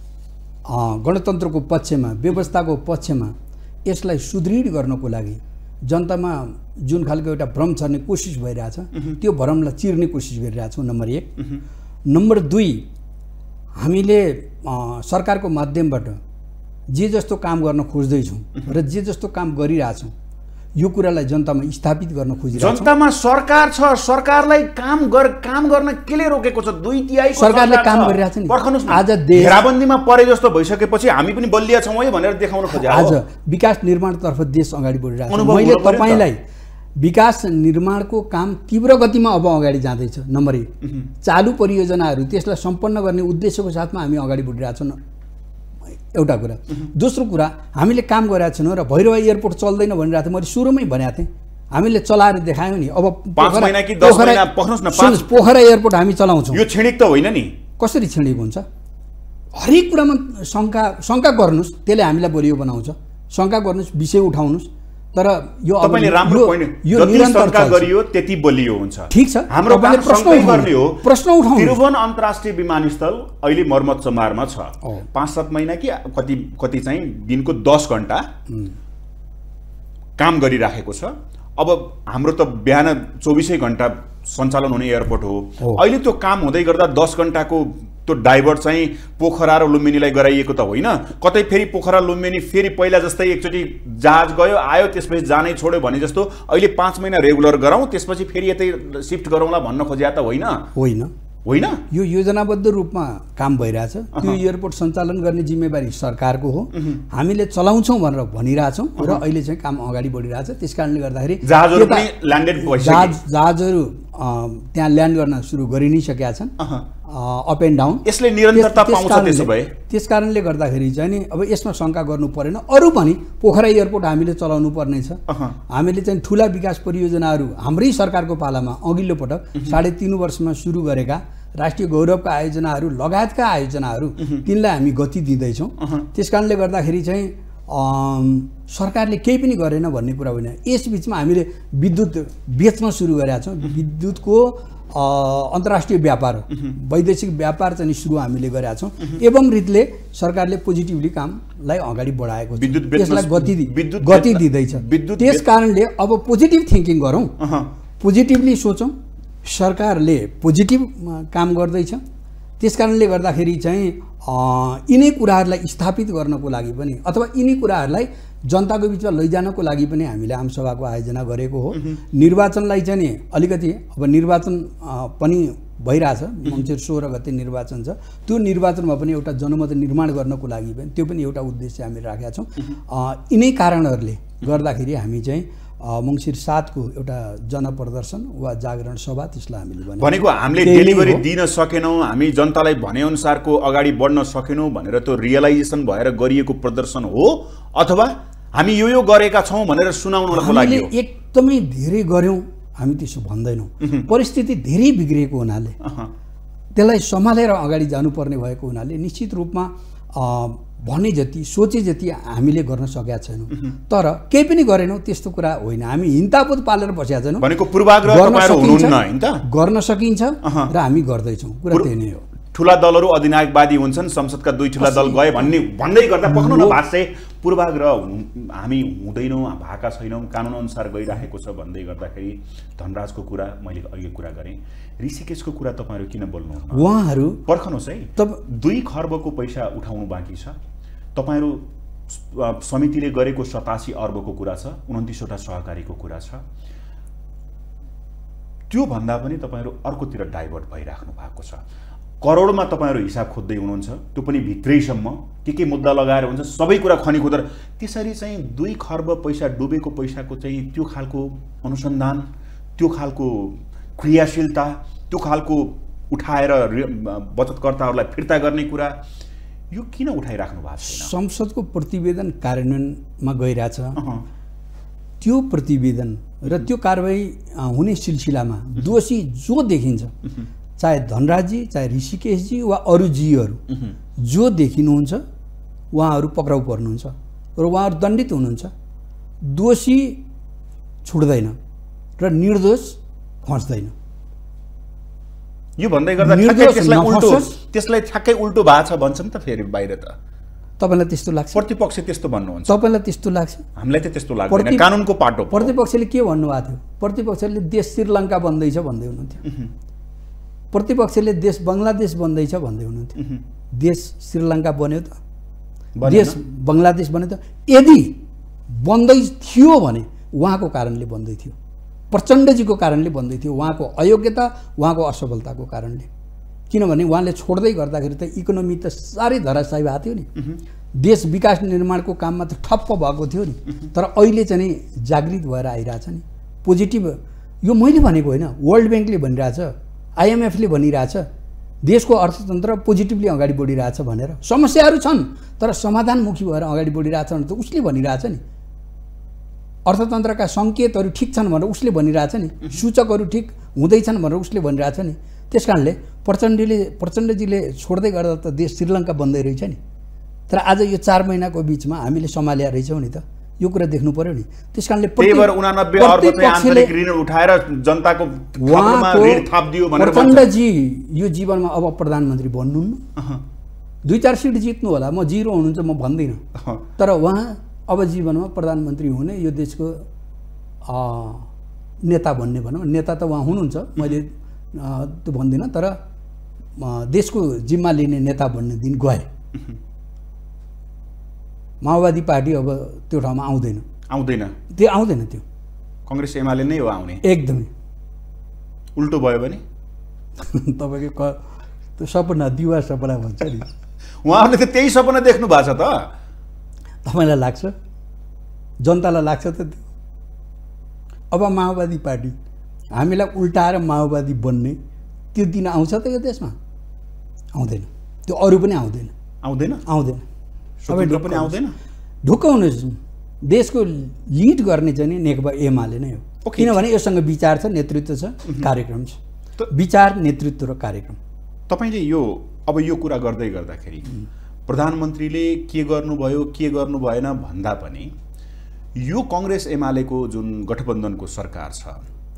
गणतन्त्रको पक्षमा, व्यवस्थाको पक्षमा यसलाई सुदृढ गर्नको लागि जनतामा जुन खालको एउटा भ्रम छर्ने कोसिस भइरहेछ त्यो भ्रमलाई चिर्ने कोसिस गरिरहेछौँ, नम्बर 1। नम्बर 2, हामीले सरकारको माध्यमबाट जे जस्तो काम गर्न खोज्दैछौँ र जे जस्तो काम गरिरहेछौँ यो कुरालाई जनतामा स्थापित गर्न खोजिरहेछौँ। जनतामा सरकार छ, सरकारलाई काम गर्न केले रोकेको छ? 2/3 सरकारले काम गरिरहेछ नि। पर्खनुस् न, आज घेराबन्दीमा परे जस्तो भइसकेपछि हामी पनि बलिया छौँ है भनेर देखाउन खोजे हो। आज विकास निर्माणतर्फ देश अगाडि बढिरहेछ। मैले तपाईलाई विकास निर्माणको काम तीव्र गतिमा अब अगाडि जाँदैछ। नम्बर 1, चालु परियोजनाहरू त्यसलाई सम्पन्न गर्ने उद्देश्यको साथमा हामी अगाडि बढिरहेछौँ, एउटा कुरा। दोस्रो कुरा, हामीले काम गरेका छैनौँ र भैरव एयरपोर्ट चल्दैन भनिरहेको थिएँ, मैले सुरुमै भनेको थिएँ, हामीले चलाएर देखायौँ नि। अब 5 महिना कि 10 महिना पख्नुस् न, पोखरा एयरपोर्ट हामी चलाउँछौँ। यो क्षणिक त होइन नि। कसरी क्षणिक हुन्छ? हरेक कुरामा शङ्का गर्नुहोस्, त्यसले हामीलाई बलियो बनाउँछ। शङ्का गर्नुहोस्, विषय उठाउनुहोस्, तर यो तपाईले राम्रो पोइन्ट, जति शङ्का गरियो त्यति बलियो हुन्छ। ठीक छ, हाम्रो काम शङ्कै गर्ने हो। प्रश्न उठाउनु। त्रिभुवन अन्तर्राष्ट्रिय विमानस्थल अहिले मर्मत समारमा छ। 5-7 महिना कि कति चाहिँ दिनको 10 घण्टा काम गरिराखेको छ। अब हाम्रो त बिहान 24 घण्टा सञ्चालन हुने एयरपोर्ट हो। अहिले त्यो काम हुँदै गर्दा 10 घण्टाको त्यो डाइभर्ट चाहिँ पोखरा र लुम्बिनीलाई गराइएको त होइन। कतै फेरि पोखरा लुम्बिनी फेरि पहिला जस्तै एकचोटि जहाज गयो आयो त्यसपछि जानै छोड्यो भने जस्तो अहिले 5 महिना रेगुलर गराउँ त्यसपछि फेरि यतै शिफ्ट गरौँला भन्न खोज्या त होइन? होइन, यो योजनाबद्ध रूपमा काम भइरहेछ। त्यो एयरपोर्ट सञ्चालन गर्ने जिम्मेवारी सरकारको हो। हामीले चलाउँछौँ भनेर भनिरहेछौँ र अहिले चाहिँ काम अगाडि बढिरहेछ। त्यसकारणले गर्दाखेरि जहाजहरू पनि ल्यान्डेड भइसके, जहाजहरू त्यहाँ ल्यान्ड गर्न सुरु गरि नै सकेका छन्, अप एन्ड डाउन। यसले निरन्तरता पाउँछ। त्यसो भए त्यसकारणले गर्दाखेरि चाहिँ नि अब यसमा शङ्का गर्नु परेन। अरू पनि पोखरा एयरपोर्ट हामीले चलाउनु पर्नेछ। हामीले चाहिँ ठुला विकास परियोजनाहरू हाम्रै सरकारको पालामा अघिल्लो पटक 3.5 वर्षमा सुरु गरेका राष्ट्रिय गौरवका आयोजनाहरू लगायतका आयोजनाहरू तिनलाई हामी गति दिँदैछौँ। त्यसकारणले गर्दाखेरि चाहिँ सरकारले केही पनि गरेन भन्ने कुरा होइन। यसबिचमा हामीले विद्युत बेच्न सुरु गरेका छौँ। विद्युतको अन्तर्राष्ट्रिय व्यापार वैदेशिक व्यापार चाहिँ सुरु हामीले गरेका छौँ। एवं रीतिले सरकारले पोजिटिभली कामलाई अगाडि बढाएको छ, त्यसलाई गति दिँदैछ। त्यस कारणले अब पोजिटिभ थिङ्किङ गरौँ, पोजिटिभली सोचौँ। सरकारले पोजिटिभ काम गर्दैछ, त्यस कारणले गर्दाखेरि चाहिँ यिनै कुराहरूलाई स्थापित गर्नको लागि पनि अथवा यिनै कुराहरूलाई जनताको बिचमा लैजानको लागि पनि हामीले आमसभाको आयोजना गरेको हो। निर्वाचनलाई चाहिँ नि अलिकति अब निर्वाचन पनि भइरहेछ, मङ्सिर 16 गते निर्वाचन छ। त्यो निर्वाचनमा पनि एउटा जनमत निर्माण गर्नको लागि पनि त्यो पनि एउटा उद्देश्य हामी राखेका छौँ। यिनै कारणहरूले गर्दाखेरि हामी चाहिँ मङ्सिर 7 को एउटा जनप्रदर्शन वा जागरण सभा त्यसलाई हामीले भनेको हामीले डेलिभरी दिन सकेनौँ, हामी जनतालाई भनेअनुसारको अगाडि बढ्न सकेनौँ भनेर त्यो रियलाइजेसन भएर गरिएको प्रदर्शन हो अथवा हामी यो गरेका छौँ भनेर सुनाउनको लागि हो? एकदमै धेरै गऱ्यौँ हामी त्यसो भन्दैनौँ। परिस्थिति धेरै बिग्रिएको हुनाले त्यसलाई सम्हालेर अगाडि जानुपर्ने भएको हुनाले निश्चित रूपमा भने जति सोचे जति हामीले गर्न सकेका छैनौँ। तर केही पनि गरेनौँ त्यस्तो कुरा होइन। हामी हिन्तापुत पालेर बसेका छैनौँ। भनेको पूर्वाग्रह गर्न सकिन्छ र हामी गर्दैछौँ। कुरा त्यही नै हो। ठुला दलहरू अधिनायकवादी हुन्छन्, संसदका 2 ठुला दल गए भन्दै गर्दा पक्नु न भाष्य पूर्वाग्रह हामी हुँदैनौँ, भएका छैनौँ, कानुन अनुसार गइरहेको छ भन्दै गर्दाखेरि धनराजको कुरा मैले अघि कुरा गरेँ, ऋषिकेशको कुरा तपाईँहरू किन बोल्नुहुन्न? उहाँहरू पर्खनुहोस् है, तब 2 खर्बको पैसा उठाउनु बाँकी छ। तपाईँहरू समितिले गरेको 87 अर्बको कुरा छ, 29 वटा सहकारीको कुरा छ। त्यो भन्दा पनि तपाईँहरू अर्कोतिर डाइभर्ट भइराख्नु भएको छ। करोडमा तपाईँहरू हिसाब खोज्दै हुनुहुन्छ, त्यो पनि भित्रैसम्म के मुद्दा लगाएर हुन्छ, सबै कुरा खनी खोजेर त्यसरी चाहिँ 2 खर्ब पैसा डुबेको पैसाको चाहिँ त्यो खालको अनुसन्धान, त्यो खालको क्रियाशीलता, त्यो खालको उठाएर बचतकर्ताहरूलाई फिर्ता गर्ने कुरा यो किन उठाइराख्नु भएको छैन? संसदको प्रतिवेदन कार्यान्वयनमा गइरहेछ। त्यो प्रतिवेदन र त्यो कारबाही हुने सिलसिलामा दोषी जो देखिन्छ, चाहे धनराजजी, चाहे ऋषिकेशजी वा अरू जीहरू जो देखिनुहुन्छ उहाँहरू पक्राउ पर्नुहुन्छ र उहाँहरू दण्डित हुनुहुन्छ। दोषी छुट्दैन र निर्दोष फस्दैन। यो भन्दै गर्दा त्यसलाई ठ्याक्कै उल्टो भएको छ भन्छ नि त फेरि बाहिर त। तपाईँलाई त्यस्तो लाग्छ? प्रतिपक्ष त्यस्तो भन्नुहुन्छ? तपाईँलाई त्यस्तो लाग्छ? हामीलाई त त्यस्तो लाग्दैन, कानुनको पाटो। प्रतिपक्षले के भन्नुभएको थियो? प्रतिपक्षले देश श्रीलङ्का बन्दैछ भन्दै हुनुहुन्थ्यो। प्रतिपक्षले देश बङ्गलादेश बन्दैछ भन्दै हुनुहुन्थ्यो। देश श्रीलङ्का बन्यो त? देश बङ्गलादेश बन्यो त? यदि बन्दै थियो भने उहाँको कारणले बन्दै थियो, प्रचण्डजीको कारणले बन्दै थियो, उहाँको अयोग्यता, उहाँको असफलताको कारणले। किनभने उहाँले छोड्दै गर्दाखेरि त इकोनोमी त साह्रै धराशायी भएको थियो नि। देश विकास निर्माणको काममा त ठप्प भएको थियो नि। तर अहिले चाहिँ नि जागृत भएर आइरहेछ नि, पोजिटिभ। यो मैले भनेको होइन, वर्ल्ड ब्याङ्कले भनिरहेछ, IMFले भनिरहेछ, देशको अर्थतन्त्र पोजिटिभली अगाडि बढिरहेछ भनेर। समस्याहरू छन् तर समाधानमुखी भएर अगाडि बढिरहेछ भने त उसले भनिरहेछ नि। अर्थतन्त्रका सङ्केतहरू ठिक छन् भनेर उसले भनिरहेछ नि, सूचकहरू ठिक हुँदैछन् भनेर उसले भनिरहेछ नि। त्यस कारणले प्रचण्डजीले छोड्दै गर्दा त देश श्रीलङ्का बन्दै रहेछ नि। तर आज यो 4 महिनाको बिचमा हामीले सम्हालेका रहेछौँ नि त, यो कुरा देख्नु पर्यो नि। त्यस कारणले 89 अर्ब चाहिँ आन्तरिक ऋण उठाएर जनताको खातामा ऋण थप दियो भनेर प्रचण्डजी यो जीवनमा अब प्रधानमन्त्री बन्नुहुन्न। 2-4 सिट जित्नु होला, म 0 हुनुहुन्छ म भन्दिनँ, तर उहाँ अब जीवनमा प्रधानमन्त्री हुने, यो देशको नेता भन्ने भनौँ, नेता त उहाँ हुनुहुन्छ, मैले त्यो भन्दिनँ, तर देशको जिम्मा लिने नेता भन्ने दिन गए। माओवादी पार्टी अब त्यो ठाउँमा आउँदैन त्यो कांग्रेस एमाले नै हो आउने। एकदमै उल्टो भयो भने तपाईको त्यो सपना दिवा सपना भन्छ नि, उहाँहरूले त त्यही सपना देख्नु भएको छ त। तपाईलाई लाग्छ, जनतालाई लाग्छ त त्यो? अब माओवादी पार्टी हामीलाई उल्टाएर माओवादी बन्ने त्यो दिन आउँछ त यो देशमा? आउँदैन। त्यो अरू पनि आउँदैन। सबै पनि आउँदैन। ढुक्क हुनुहोस्, देशको लिड गर्ने चाहिँ नि नेकपा एमाले नै हो। किनभने योसँग विचार छ, नेतृत्व छ, कार्यक्रम छ। विचार, नेतृत्व र कार्यक्रम। तपाईले यो अब यो कुरा गर्दै गर्दाखेरि प्रधानमन्त्रीले के गर्नुभयो के गर्नु भएन भन्दा पनि यो कांग्रेस एमालेको जुन गठबन्धनको सरकार छ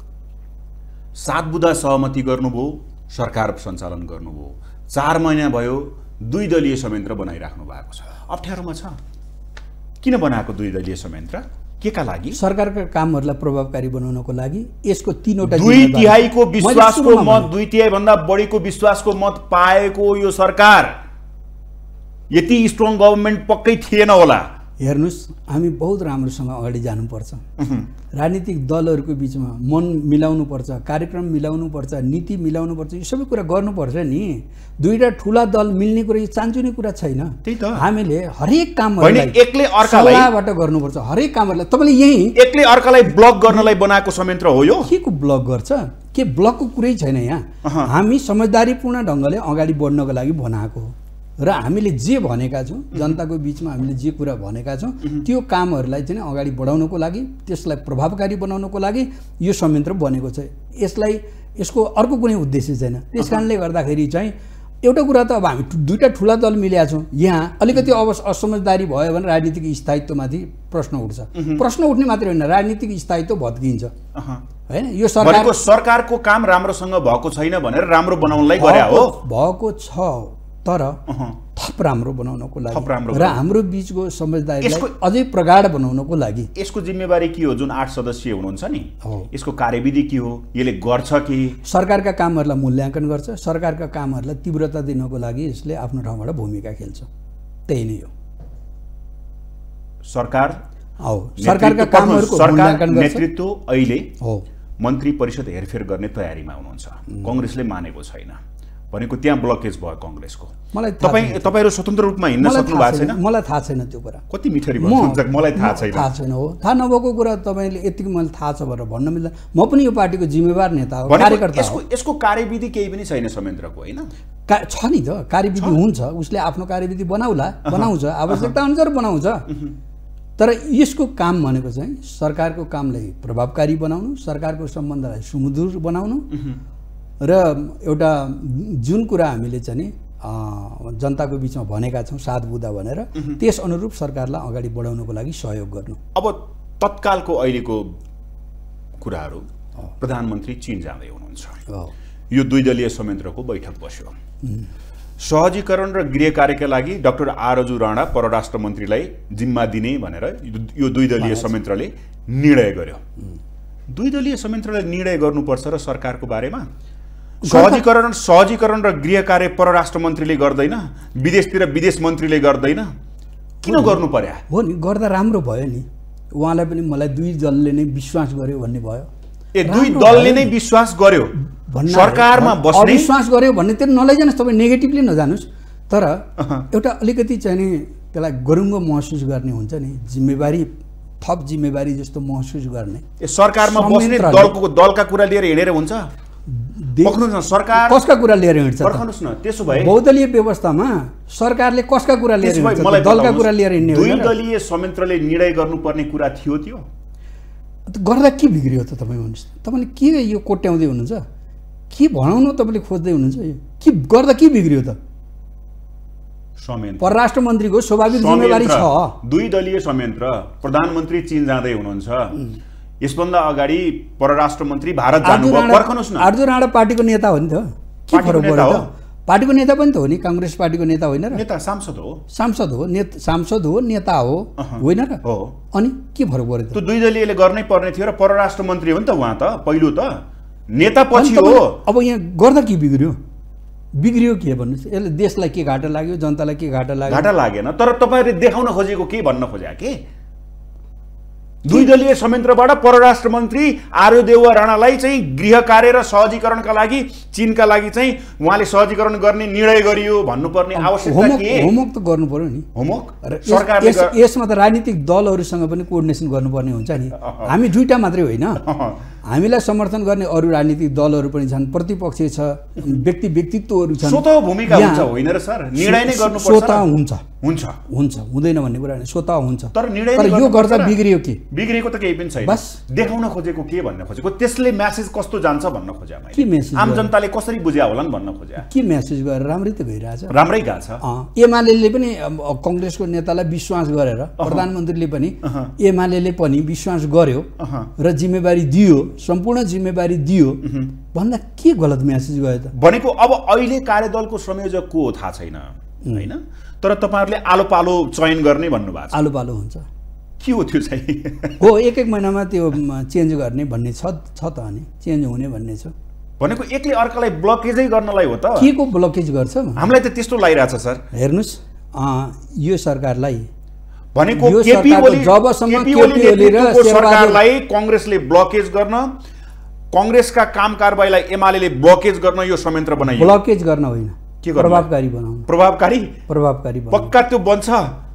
7 बुँदा सहमति गर्नुभयो, सरकार सञ्चालन गर्नुभयो, 4 महिना भयो 2 दलीय संयन्त्र बनाइराख्नु भएको छ। अप्ठ्यारोमा छ किन बनाएको 2 दलीय संयन्त्र? केका लागि? सरकारका कामहरूलाई प्रभावकारी बनाउनको लागि। यसको 3वटा 2/3 विश्वासको मत, 2/3 भन्दा बढीको विश्वासको मत पाएको यो सरकार यति स्ट्रङ गभर्नमेन्ट पक्कै थिएन होला। हेर्नुस्, हामी बहुत राम्रोसँग अगाडि जानुपर्छ। राजनीतिक दलहरूको बिचमा मन मिलाउनुपर्छ, कार्यक्रम मिलाउनुपर्छ, नीति मिलाउनुपर्छ, यो सबै कुरा गर्नुपर्छ नि। 2टा ठुला दल मिल्ने कुरा यो चान्चुने कुरा छैन। त्यही त हामीले हरेक कामहरूलाई एकले अर्कालाई सल्लाहबाट गर्नुपर्छ। हरेक कामहरूलाई तपाईले यही एकले अर्कालाई ब्लक गर्नलाई बनाएको संयन्त्र हो यो। के को ब्लक गर्छ? के ब्लकको कुरै छैन यहाँ। हामी समझदारीपूर्ण ढङ्गले अगाडि बढ्नको लागि बनाएको हो र हामीले जे भनेका छौँ, जनताको बिचमा हामीले जे कुरा भनेका छौँ त्यो कामहरूलाई चाहिँ अगाडि बढाउनको लागि, त्यसलाई प्रभावकारी बनाउनको लागि यो संयन्त्र बनेको छ। यसको अर्को कुनै उद्देश्य छैन। त्यसकारणले गर्दाखेरि चाहिँ एउटा कुरा त अब हामी 2टा ठुला दल मिलेका छौँ, यहाँ अलिकति असमझदारी भयो भने राजनीतिक स्थायित्वमाथि प्रश्न उठ्छ। प्रश्न उठ्ने मात्रै होइन, राजनीतिक स्थायित्व भत्किन्छ हैन। यो सरकारको काम राम्रोसँग भएको छैन भनेर राम्रो बनाउनलाई गरे हो। भएको छ तर थप राम्रो बनाउनको लागि र हाम्रो बीचको समझदारीलाई अझै प्रगाढ बनाउनको लागि। यसको जिम्मेवारी के हो? जुन 8 सदस्यीय हुनुहुन्छ नि, यसको कार्यविधि के हो? यसले गर्छ कि? सरकारका कामहरूलाई मूल्याङ्कन गर्छ, सरकारका कामहरूलाई तीव्रता दिनको लागि यसले आफ्नो ठाउँबाट भूमिका खेल्छ। त्यही नै हो। सरकारका कामहरूको मूल्याङ्कन गर्छ। नेतृत्व अहिले मन्त्री परिषद हेरफेर गर्ने तयारीमा हुनुहुन्छ। कांग्रेसले मानेको छैन भनेको त्यहाँ ब्लकेज भयो कांग्रेसको। तपाईहरु स्वतन्त्र रूपमा हिँड्न सक्नु भएको छैन? मलाई थाहा छैन त्यो कुरा। कति मिठरी भन्नुहुन्छ? मलाई थाहा छैन। हो। थाहा नभएको कुरा तपाईले यतिको मलाई थाहा छ भनेर भन्न मिल्दैन। म पनि यो पार्टीको जिम्मेवार नेता हो, कार्यकर्ता हो। यसको कार्यविधि केही पनि छैन संयन्त्रको, हैन? छ नि त, कार्यविधि हुन्छ। उसले आफ्नो कार्यविधि बनाउँछ, आवश्यकता अनुसार बनाउँछ। तर यसको काम भनेको चाहिँ सरकारको कामलाई प्रभावकारी बनाउनु, सरकारको सम्बन्धलाई सुमधुर बनाउनु र एउटा जुन कुरा हामीले चाहिँ जनताको बिचमा भनेका छौँ 7 बुँदा भनेर, त्यस अनुरूप सरकारलाई अगाडि बढाउनको लागि सहयोग गर्नु। अब तत्कालको अहिलेको कुराहरू, प्रधानमन्त्री चीन जाँदै हुनुहुन्छ, यो 2 दलीय संयन्त्रको बैठक बस्यो। सहजीकरण र गृह कार्यका लागि डाक्टर आरजु राणा परराष्ट्र मन्त्रीलाई जिम्मा दिने भनेर यो 2 दलीय संयन्त्रले निर्णय गर्यो। 2 दलीय संयन्त्रले निर्णय गर्नुपर्छ र सरकारको बारेमा सहजीकरण र गृह कार्य परराष्ट्र मन्त्रीले गर्दैन, विदेशतिर विदेश मन्त्रीले गर्दैन, किन गर्नु पर्या? हो नि, गर्दा राम्रो भयो नि। उहाँलाई पनि मलाई 2 दलले नै विश्वास गर्यो भन्ने भयो। 2 दलले नै विश्वास गर्यो सरकारमा बस्ने, विश्वास गर्यो भन्ने त्यो नलैजानुस्, तपाईँ नेगेटिभली नजानुस्। तर एउटा अलिकति चाहिँ नि त्यसलाई गरुङ्गो महसुस गर्ने हुन्छ नि, जिम्मेवारी, थप जिम्मेवारी जस्तो महसुस गर्ने। सरकारमा बस्ने दलका कुरा लिएर हिँडेर हुन्छ? पर्खनुस् न, सरकार कसका कुरा लिएर हिँड्छ? पर्खनुस् न, त्यसो भए बहुदलीय व्यवस्थामा सरकारले कसका कुरा लिएर हिँड्छ? दलका कुरा लिएर हिँड्ने होइन। 2 दलीय संयन्त्रले निर्णय गर्नुपर्ने कुरा थियो त्यो। गर्दा के बिग्रियो त? तपाईँ भन्नुहोस्, तपाईँले के यो कोट्याउँदै हुनुहुन्छ? के भनाउनु तपाईँले खोज्दै हुनुहुन्छ? के गर्दा के बिग्रियो त? परराष्ट्र मन्त्रीको स्वाभाविक जिम्मेवारी छ। 2 दलीय संयन्त्र, प्रधानमन्त्री चीन जाँदै हुनुहुन्छ, यसभन्दा अगाडि परराष्ट्र मन्त्री भारत जानुभयो। पर्खनुस् न, आरजु राणा पार्टीको नेता हो नि त, के फरक पर्यो त? पार्टीको नेता पनि त हो नि, कांग्रेस पार्टीको नेता होइन र? नेता सांसद हो, सांसद हो, नेता हो, होइन र? अनि के फरक पर्यो त? 2 दलीयले गर्नै पर्ने थियो र परराष्ट्र मन्त्री हो नि त उहाँ, त पहिलो त नेता पछि हो। अब यहाँ गर्दा के बिग्रियो के भन्नुहोस्? यसले देशलाई के घाटा लाग्यो, जनतालाई के घाटा लाग्यो? घाटा लागेन, तर तपाईहरुले देखाउन खोजेको के भन्न खोज्या के? 2 दलीय संयन्त्रबाट परराष्ट्र मन्त्री आर्य देउवा राणालाई चाहिँ गृह कार्य र सहजीकरणका लागि, चीनका लागि चाहिँ उहाँले सहजीकरण गर्ने निर्णय गरियो भन्नुपर्ने आवश्यकता के? होमवर्क त गर्नु पर्यो नि। होमवर्क सरकारले यसमा त राजनीतिक दलहरुसँग पनि कोअर्डिनेसन गर्नुपर्ने हुन्छ नि। हामी 2टा मात्रै होइन, हामीलाई समर्थन गर्ने अरू राजनीतिक दलहरु पनि छन्, प्रतिपक्ष छ, व्यक्तित्वहरु छन्। स्वतः भूमिका हुन्छ होइन र सर? निर्णय नै गर्नुपर्छ। स्वतः हुन्छ, हुन्छ हुँदैन भन्ने कुरा होइन, स्वतः हुन्छ। तर निर्णय यो गर्दा बिग्रियो के? बिग्रिएको त केही पनि छैन। बस देखाउन खोजेको के भन्न खोजेको, त्यसले म्यासेज कस्तो जान्छ भन्न खोजे मैले। के मेसेज? आम जनताले कसरी बुझ्या होलान् भन्न खोजे। के मेसेज गरेर राम्रै त गइरहेछ, राम्रै गएको छ। एमाले पनि कङ्ग्रेसको नेतालाई विश्वास गरेर, प्रधानमन्त्रीले पनि एमाले पनि विश्वास गर्यो र जिम्मेवारी दियो, सम्पूर्ण जिम्मेवारी दियो भन्दा के गलत मेसेज गयो त? भनेको अब अहिले कार्यदलको संयोजक को हो थाहा छैन हैन, तर तपाईहरुले आलो पालो चयन गर्ने भन्नुभएको छ। आलो पालो हुन्छ के हो त्यो चाहिँ? हो, एक महिनामा त्यो चेन्ज गर्ने भन्ने छ त, अनि चेन्ज हुने भन्ने छ। भनेको एकले अर्कालाई ब्लकेजै गर्नलाई हो त? के को ब्लकेज गर्छ? हामीलाई त त्यस्तो लागिरहेछ सर। हेर्नुस्, यो सरकारलाई भनेको केपी ओली र सरकारलाई कांग्रेसले ब्लकेज गर्न, कांग्रेसका काम कारबाहीलाई एमालेले ब्लकेज गर्न यो संयन्त्र बनाइयो। ब्लकेज गर्न होइन, के गर्नु? प्रभावकारी बनाउनु। प्रभावकारी पक्का त्यो बन्छ,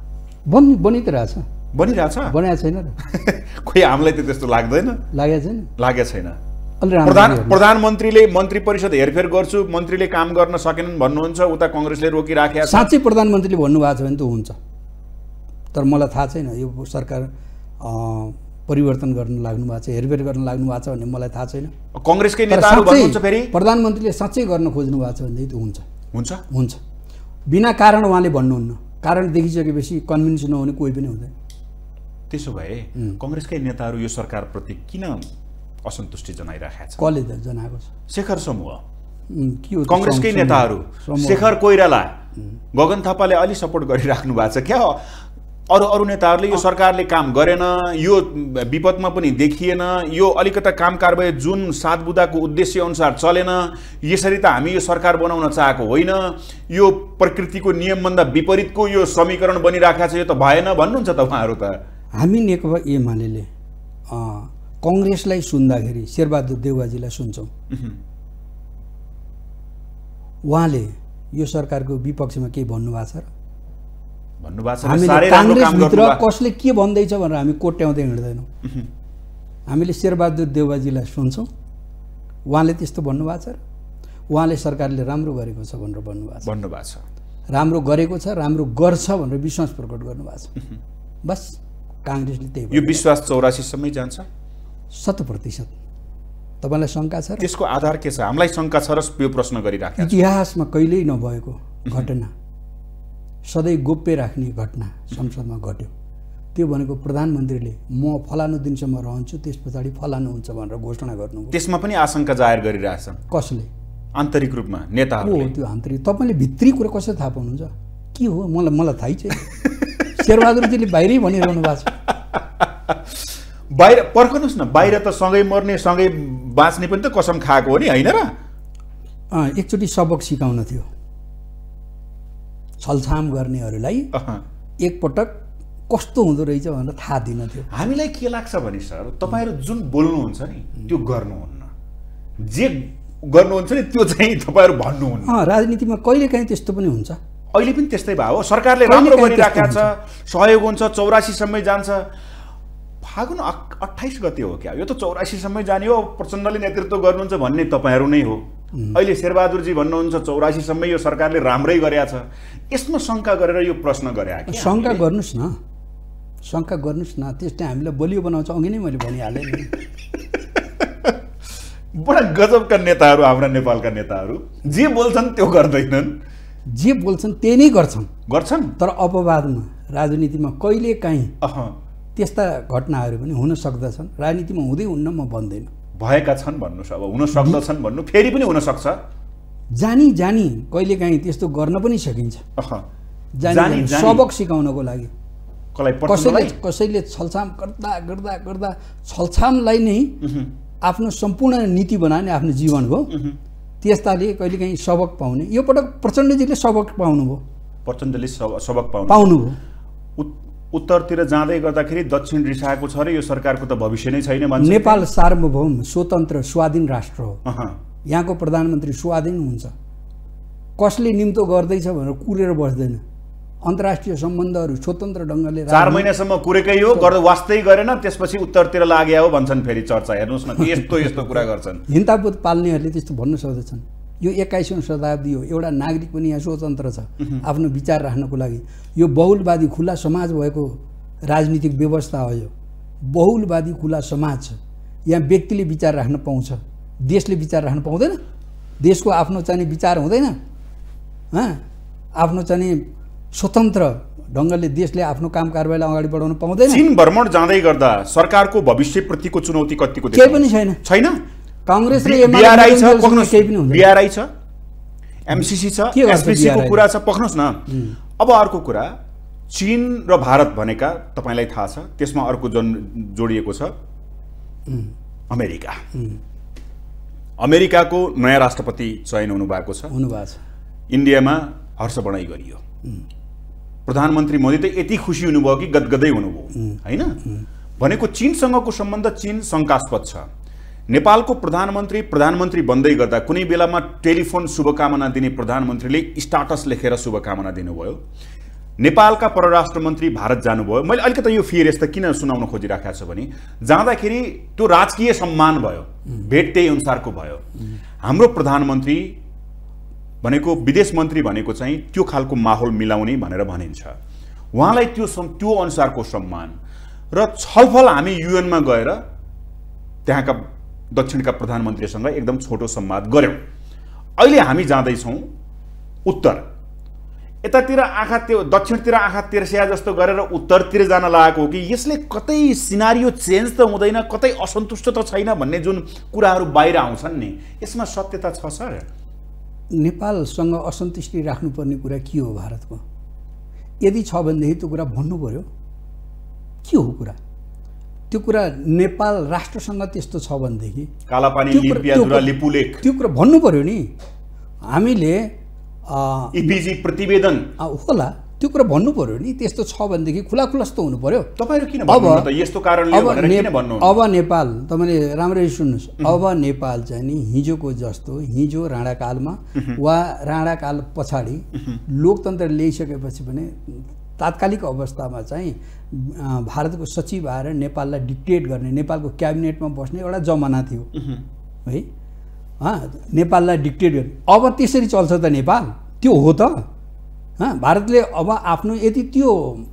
बनिरहेछ। बनिरहेछ? बनाएको छैन र खोइ, हामीलाई त त्यस्तो लाग्दैन। लागेको छैन। प्रधानमन्त्रीले मन्त्री परिषद हेरफेर गर्छु, मन्त्रीले काम गर्न सकेनन् भन्नुहुन्छ, उता कांग्रेसले रोकिराखेको छ। साँच्चै प्रधानमन्त्रीले भन्नुभएको छ भने त हुन्छ, तर मलाई थाहा छैन यो सरकार परिवर्तन गर्न लाग्नु भएको छ, हेरफेर गर्न लाग्नु भएको छ भन्ने मलाई थाहा छैन। कांग्रेसकै नेताहरू भन्नुहुन्छ फेरि प्रधानमन्त्रीले साँच्चै गर्न खोज्नु भएको छ भने त हुन्छ हुन्छ हुन्छ। बिना कारण उहाँले भन्नुहुन्न, कारण देखिसकेपछि कन्भिन्स नहुने कोही पनि हुँदैन। त्यसो भए कांग्रेसकै नेताहरू यो सरकारप्रति किन असन्तुष्टि जनाइराखेका छन्? कसले त जनाएको छ? शेखर समूह, कांग्रेसकै नेताहरू, शेखर कोइराला, गगन थापाले अलि सपोर्ट गरिराख्नु भएको छ क्या। अरू नेताहरूले यो सरकारले काम गरेन, यो विपदमा पनि देखिएन, यो अलिकता काम कारबाही जुन सात बुँदाको उद्देश्य अनुसार चलेन, यसरी त हामी यो सरकार बनाउन चाहेको होइन, यो प्रकृतिको नियमभन्दा विपरीतको यो समीकरण बनिराखेको छ, यो त भएन भन्नुहुन्छ त उहाँहरू त। हामी नेकपा एमाले कांग्रेसलाई सुन्दाखेरि शेरबहादुर देउवाजीलाई सुन्छौँ। उहाँले यो सरकारको विपक्षमा केही भन्नुभएको छ र? हामीले कांग्रेसभित्र कसले के भन्दैछ भनेर हामी कोट्याउँदै हिँड्दैनौँ। हामीले शेरबहादुर देउवाजीलाई सुन्छौँ, उहाँले त्यस्तो भन्नुभएको छ र? उहाँले सरकारले राम्रो गरेको छ भनेर भन्नुभएको छ, राम्रो गरेको छ, राम्रो गर्छ भनेर विश्वास प्रकट गर्नुभएको छ। बस कांग्रेसले त्यही। यो विश्वास 84 सम्मै जान्छ? 100%। तपाईलाई शंका छ र? त्यसको आधार के छ? हामीलाई शंका छ र यो प्रश्न गरिराखेको छ। इतिहासमा कहिल्यै नभएको घटना, सधैँ गोप्य राख्ने घटना संसदमा घट्यो। त्यो भनेको प्रधानमन्त्रीले म फलानु दिनसम्म रहन्छु, त्यस पछाडि फलानु हुन्छ भनेर घोषणा गर्नुभयो। त्यसमा पनि आशंका जाहेर गरिरहेछन्। कसले? आन्तरिक रूपमा नेताहरूले। त्यो आन्तरिक, तपाईँले भित्री कुरा कसरी थाहा पाउनुहुन्छ? के हो मलाई थाहै छैन। शेरबहादुरजीले बाहिरै भनिरहनु भएको छ। बाहिर पर्खनुहोस् न, बाहिर त सँगै मर्ने सँगै बाँच्ने पनि त कसम खाएको हो नि, होइन र? एकचोटि सबक सिकाउन थियो छलछाम गर्नेहरूलाई, एकपटक कस्तो हुँदो रहेछ भनेर थाहा दिन थियो। हामीलाई के लाग्छ भने सर, तपाईहरु जुन बोल्नुहुन्छ नि त्यो गर्नुहुन्न, जे गर्नुहुन्छ नि त्यो चाहिँ तपाईहरु भन्नुहुन्न। राजनीतिमा कहिलेकाहीँ त्यस्तो पनि हुन्छ, अहिले पनि त्यस्तै भयो। सरकारले राम्रो गरिराखेको छ, सहयोग हुन्छ, 84 सम्मै जान्छ। फागुन 28 गते हो क्या, यो त 84 सम्मै जाने हो, प्रचण्डले नेतृत्व गर्नुहुन्छ भन्ने तपाईहरु नै हो। अहिले शेरबहादुरजी भन्नुहुन्छ 84 सम्मै यो सरकारले राम्रै गरेको छ। यसमा शंका गरेर यो प्रश्न गरे कि? शंका गर्नुस् न, शंका गर्नुस् न, त्यसले हामीलाई बलियो बनाउँछ। अघि नै मैले भनिहालेँ नि। बडा गजबका नेताहरू हाम्रा नेपालका नेताहरू, जे बोल्छन् त्यो गर्दैनन्, जे बोल्छन् त्यही नै गर्छन्। तर अपवादमा राजनीतिमा कहिलेकाहीँ त्यस्ता घटनाहरू पनि हुन सक्दछन्। राजनीतिमा हुँदै हुन्न म भन्दैन, भएका छन् भन्नुस्, अब हुन सक्दछन् भन्नु, फेरि पनि हुन सक्छ। जानी कहिलेकाहीँ त्यस्तो गर्न पनि सकिन्छ। जानी सबक सिकाउनको लागि। कसैले छलछाम गर्दा छलछामलाई नै आफ्नो सम्पूर्ण नीति बनाउने आफ्नो जीवनको, त्यस्ताले कहिलेकाहीँ सबक पाउने। यो पटक प्रचण्डजीले सबक पाउनुभयो। प्रचण्डले सबक पाउनुभयो। उत्तरतिर जाँदै गर्दाखेरि दक्षिण रिसाएको छ र यो सरकारको त भविष्य नै छैन भन्छ। नेपाल सार्वभौम स्वतन्त्र स्वाधीन राष्ट्र हो, यहाँको प्रधानमन्त्री स्वाधीन हुन्छ। कसले निम्तो गर्दैछ भनेर कुरेर बस्दैन। अन्तर्राष्ट्रिय सम्बन्धहरू स्वतन्त्र ढङ्गले 4 महिनासम्म कुरेकै हो, गर्दा वास्तै गरेन, त्यसपछि उत्तरतिर लाग्यो भन्छन् फेरि चर्चा। हेर्नुहोस् न, यस्तो कुरा गर्छन्। हिन्तापुत पाल्नेहरूले त्यस्तो भन्न सक्दछन्। यो 21औं शताब्दी हो, एउटा नागरिक पनि यहाँ स्वतन्त्र छ आफ्नो विचार राख्नको लागि। यो बहुलवादी खुला समाज भएको राजनीतिक व्यवस्था हो। यो बहुलवादी खुला समाज छ, यहाँ व्यक्तिले विचार राख्न पाउँछ, देशले विचार राख्न पाउँदैन। देशको आफ्नो चाहिँ विचार हुँदैन, आफ्नो चाहिँ स्वतन्त्र ढङ्गले देशले आफ्नो काम कारबाहीलाई अगाडि बढाउन पाउँदैन। चीन भ्रमण जाँदै गर्दा सरकारको भविष्यप्रतिको चुनौती कतिको केही पनि छैन। कांग्रेसले बीआरआई छ, पक्नुस्, बीआरआई छ, एमसीसी छ, एसपीसी को कुरा छ, पक्नुस् न। अब अर्को कुरा, चीन र भारत भनेका तपाईलाई थाहा छ, त्यसमा अर्को जोडिएको छ अमेरिका। अमेरिकाको नयाँ राष्ट्रपति चयन हुनुभएको छ। इन्डियामा हर्ष बढाइ गरियो। प्रधानमन्त्री मोदी त यति खुसी हुनुभयो कि गदगदै हुनुभयो, हैन? भनेको चीनसँगको सम्बन्ध चीन शङ्कास्पद छ। नेपालको प्रधानमन्त्री बन्दै गर्दा कुनै बेलामा टेलिफोन शुभकामना दिने प्रधानमन्त्रीले स्टाटस लेखेर शुभकामना दिनुभयो। नेपालका परराष्ट्र मन्त्री भारत जानुभयो। मैले अलिकति यो फियर यस्तो किन सुनाउन खोजिराखेको छु भने जाँदाखेरि त्यो राजकीय सम्मान भयो, भेट त्यही अनुसारको भयो। हाम्रो प्रधानमन्त्री भनेको विदेश मन्त्री भनेको चाहिँ त्यो खालको माहौल मिलाउने भनेर भनिन्छ। उहाँलाई त्यो अनुसारको सम्मान र छलफल हामी युएनमा गएर त्यहाँका दक्षिणका प्रधानमन्त्रीसँग एकदम छोटो संवाद गर्यौं। अहिले हामी जाँदैछौँ उत्तर, यतातिर आँखा त्यो दक्षिणतिर आँखा तिर्स्या जस्तो गरेर उत्तरतिर जान लागेको हो कि यसले कतै सिनारियो चेन्ज त हुँदैन, कतै असन्तुष्ट त छैन भन्ने जुन कुराहरू बाहिर आउँछन् नि, यसमा सत्यता छ सर? नेपालसँग असन्तुष्टि राख्नुपर्ने कुरा के हो भारतको? यदि छ भनेदेखि त्यो कुरा भन्नु पर्यो। के हो कुरा? त्यो कुरा नेपाल राष्ट्रसँग त्यस्तो छ भनेदेखि कालापानी लिपियाधुरा लिपुलेख त्यो कुरा भन्नु पर्यो नि। हामीले इपिजी प्रतिवेदन होला, त्यो कुरा भन्नु पर्यो नि। त्यस्तो छ भनेदेखि खुलाखुलस्तो हुनु पर्यो। तपाईहरु किन भन्नु त यस्तो कारणले भनेर किन भन्नु? अब नेपाल, तपाईले राम्ररी सुन्नुस्, अब नेपाल चाहिँ नि हिजोको जस्तो, हिजो राणाकालमा वा राणाकाल पछाडि लोकतन्त्र ल्याइसकेपछि पनि तात्कालिक अवस्थामा चाहिँ भारतको सचिव आएर नेपाललाई डिक्टेट गर्ने, नेपालको क्याबिनेटमा बस्ने एउटा जमाना थियो है। नेपाललाई डिक्टेट गर्ने अब त्यसरी चल्छ त नेपाल? त्यो हो त? भारतले अब आफ्नो यदि त्यो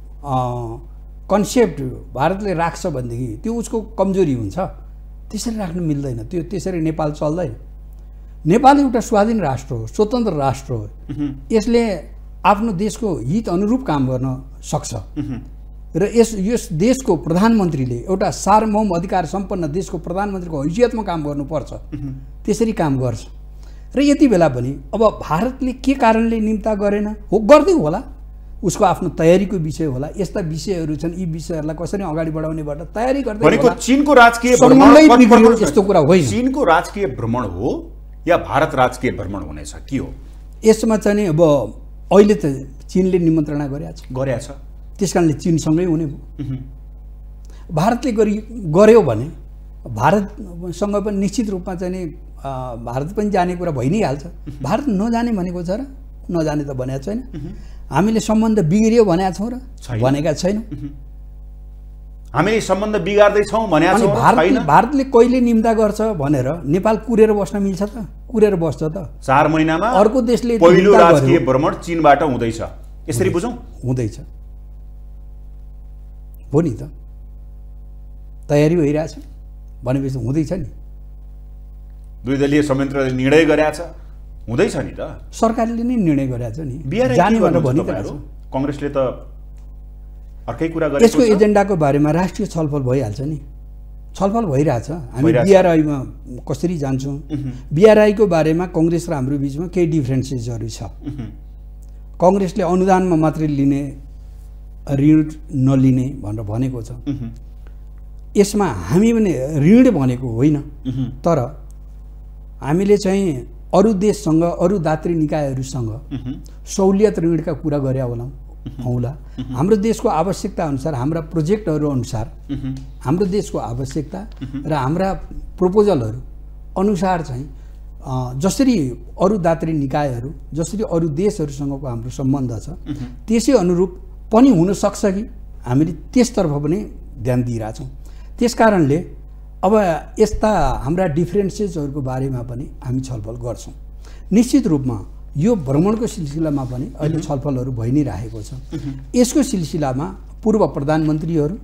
कन्सेप्ट भारतले राख्छ भनेदेखि त्यो उसको कमजोरी हुन्छ। त्यसरी राख्न मिल्दैन, त्यो त्यसरी नेपाल चल्दैन। नेपाल एउटा स्वाधीन राष्ट्र हो, स्वतन्त्र राष्ट्र हो। यसले आफ्नो देशको हित अनुरूप काम गर्न सक्छ र यस देशको प्रधानमन्त्रीले एउटा सार्वभौम अधिकार सम्पन्न देशको प्रधानमन्त्रीको हैसियतमा काम गर्नुपर्छ। त्यसरी काम गर्छ। र यति बेला पनि अब भारतले के कारणले निम्ता गरेन हो, गर्दै होला, उसको आफ्नो तयारीको विषय होला। यस्ता विषयहरू छन्, यी विषयहरूलाई कसरी अगाडि बढाउनेबाट तयारी गर्दै भनेको चीनको राजकीय भ्रमण यस्तो कुरा होइन। चीनको राजकीय भ्रमण हो या भारत राजकीय भ्रमण हुनेछ, के हो यसमा चाहिँ नि? अब अहिले त चीनले निमन्त्रणा गरेछ, त्यसकारणले चीनसँगै हुने भयो। भारतले गर्यो भने भारतसँग पनि निश्चित रूपमा चाहिँ नि भारत पनि जाने कुरा भइ नै हाल्छ। भारत नजाने भनेको छ र? नजाने त भनेको छैन। हामीले सम्बन्ध बिग्रियो भनेका छौँ र? भनेका छैनौँ। हामीले सम्बन्ध बिगार्दैछौँ भनेका छौँ। भारतले कहिले निम्ता गर्छ भनेर नेपाल कुरेर बस्न मिल्छ त? कुरेर बस्छ त? 4 महिनामा अर्को देशले पहिलो राजकीय भ्रमण चीनबाट हुँदैछ, यसरी बुझौँ? हुँदैछ हो नि त। तयारी भइरहेछ भनेपछि हुँदैछ नि। दुई दलीय संयन्त्रले निर्णय गरेछ, हुँदैछ नि त। सरकारले नै निर्णय गरेछ नि जाने भनेर भनिरहेछ। कांग्रेसले त अर्कै कुरा गरेको छ। यसको एजेन्डाको बारेमा राष्ट्रिय छलफल भइहाल्छ नि। छलफल भइरहेछ। हामी बीआरआईमा कसरी जान्छौँ, बीआरआईको बारेमा कांग्रेस र हाम्रो बीचमा केही डिफरेन्सेसहरू छ। कांग्रेसले अनुदानमा मात्रै लिने, ऋण नलिने भनेर भनेको छ। यसमा हामी पनि ऋण भनेको होइन, तर हामीले चाहिँ अरू देशसँग, अरू दात्री निकायहरूसँग सहुलियत ऋणका कुरा गरे होला। हाम्रो देशको आवश्यकता अनुसार, हाम्रा प्रोजेक्टहरू अनुसार, हाम्रो देशको आवश्यकता र हाम्रा प्रपोजलहरू अनुसार चाहिँ जसरी अरू दात्री निकायहरू, जसरी अरू देशहरूसँगको हाम्रो सम्बन्ध छ, त्यसै अनुरूप पनि हुन सक्छ कि हामीले त्यसतर्फ पनि ध्यान दिइरहेछौँ। त्यसकारणले अब यस्ता हाम्रा डिफरेन्सेसहरूको बारेमा पनि हामी छलफल गर्छौँ। निश्चित रूपमा यो भ्रमणको सिलसिलामा पनि अहिले छलफलहरू भइ नै रहेको छ। यसको सिलसिलामा पूर्व प्रधानमन्त्रीहरू,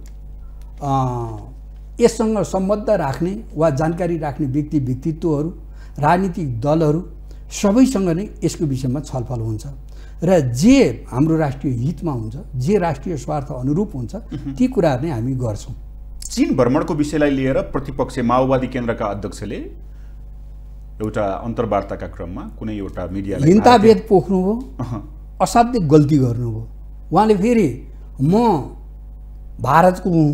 यससँग सम्बन्ध राख्ने वा जानकारी राख्ने व्यक्तित्वहरू, राजनीतिक दलहरू सबैसँग नै यसको विषयमा छलफल हुन्छ र जे हाम्रो राष्ट्रिय हितमा हुन्छ, जे राष्ट्रिय स्वार्थ अनुरूप हुन्छ, ती कुराहरू नै हामी गर्छौँ। चीन भ्रमणको विषयलाई लिएर प्रतिपक्ष माओवादी केन्द्रका अध्यक्षले एउटा अन्तर्वार्ताका क्रममा कुनै एउटा मिडियालाई हिंसावेद पोख्नुभयो, असाध्य गल्ती गर्नुभयो। उहाँले फेरि म भारतको हुँ,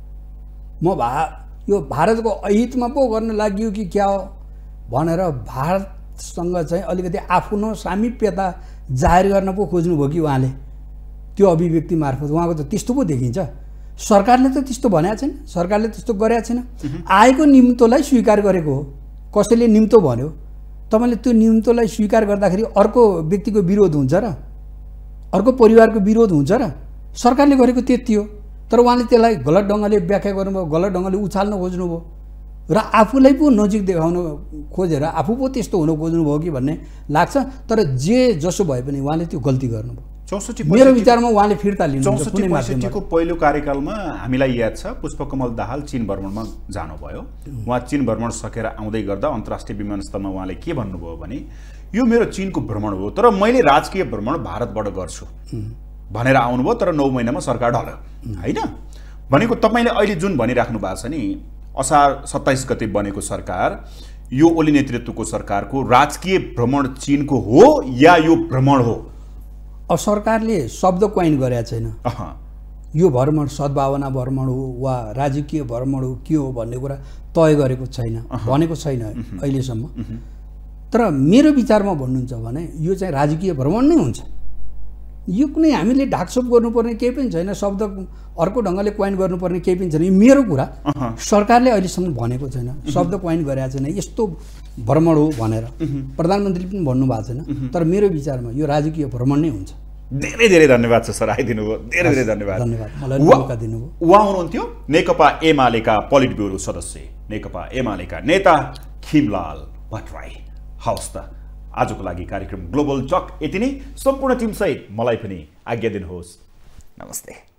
यो भारतको अहितमा पो गर्न लागि कि क्या हो भनेर भारतसँग चाहिँ अलिकति आफ्नो सामिप्यता जाहेर गर्न पो खोज्नुभयो कि उहाँले त्यो अभिव्यक्ति मार्फत। उहाँको त त्यस्तो पो देखिन्छ। सरकारले त त्यस्तो भनेको छैन, सरकारले त्यस्तो गरेको छैन। आएको निम्तोलाई स्वीकार गरेको हो। कसैले निम्तो भन्यो, तपाईँले त्यो निम्तोलाई स्वीकार गर्दाखेरि अर्को व्यक्तिको विरोध हुन्छ र अर्को परिवारको विरोध हुन्छ र सरकारले गरेको त्यति हो। तर उहाँले त्यसलाई गलत ढङ्गले व्याख्या गर्नुभयो, गलत ढङ्गले उछाल्न खोज्नुभयो र आफूलाई पो नजिक देखाउन खोजेर आफू पो त्यस्तो हुन खोज्नुभयो कि भन्ने लाग्छ। तर जे जसो भए पनि उहाँले त्यो गल्ती गर्नुभयो। 64 मेरो विचारमा उहाँले फिर्ता लिनुहुन्छ। 64 को पहिलो कार्यकालमा हामीलाई याद छ पुष्पकमल दाहाल चीन भ्रमणमा जानुभयो। उहाँ चीन भ्रमण सकेर आउँदै गर्दा अन्तर्राष्ट्रिय विमानस्थलमा उहाँले के भन्नुभयो भने यो मेरो चीनको भ्रमण हो, तर मैले राजकीय भ्रमण भारतबाट गर्छु भनेर आउनुभयो। तर 9 महिनामा सरकार ढल्यो हैन। भनेको तपाईले अहिले जुन भनिराख्नु भएको छ नि, असार 27 गते बनेको सरकार, यो ओली नेतृत्वको सरकारको राजकीय भ्रमण चीनको हो या यो भ्रमण हो? अब सरकारले शब्द क्वाइन गरेका छैन। यो भ्रमण सद्भावना भ्रमण हो वा राजकीय भ्रमण हो के हो भन्ने कुरा तय गरेको छैन, भनेको छैन अहिलेसम्म। तर मेरो विचारमा भन्नुहुन्छ भने यो चाहिँ राजकीय भ्रमण नै हुन्छ। यो कुनै हामीले ढाकछोप गर्नुपर्ने केही पनि छैन, शब्द अर्को ढङ्गले क्वाइन गर्नुपर्ने केही पनि छैन। यो मेरो कुरा सरकारले अहिलेसम्म भनेको छैन, शब्द क्वाइन गरेको छैन यस्तो भ्रमण हो भनेर। प्रधानमन्त्री पनि भन्नुभएको छैन। तर मेरो विचारमा यो राजकीय भ्रमण नै हुन्छ। धेरै धेरै धन्यवाद छ सर, आइदिनु भयो। धेरै धेरै धन्यवाद। मलाई मौका दिनुभयो। उहाँ हुनुहुन्थ्यो नेकपा एमालेका पोलिट ब्युरो सदस्य, नेकपा एमालेका नेता खिमलाल भट्टराई। हवस् त, आजको लागि कार्यक्रम ग्लोबल टक यति नै। सम्पूर्ण टिमसहित मलाई पनि आज्ञा दिनुहोस्। नमस्ते।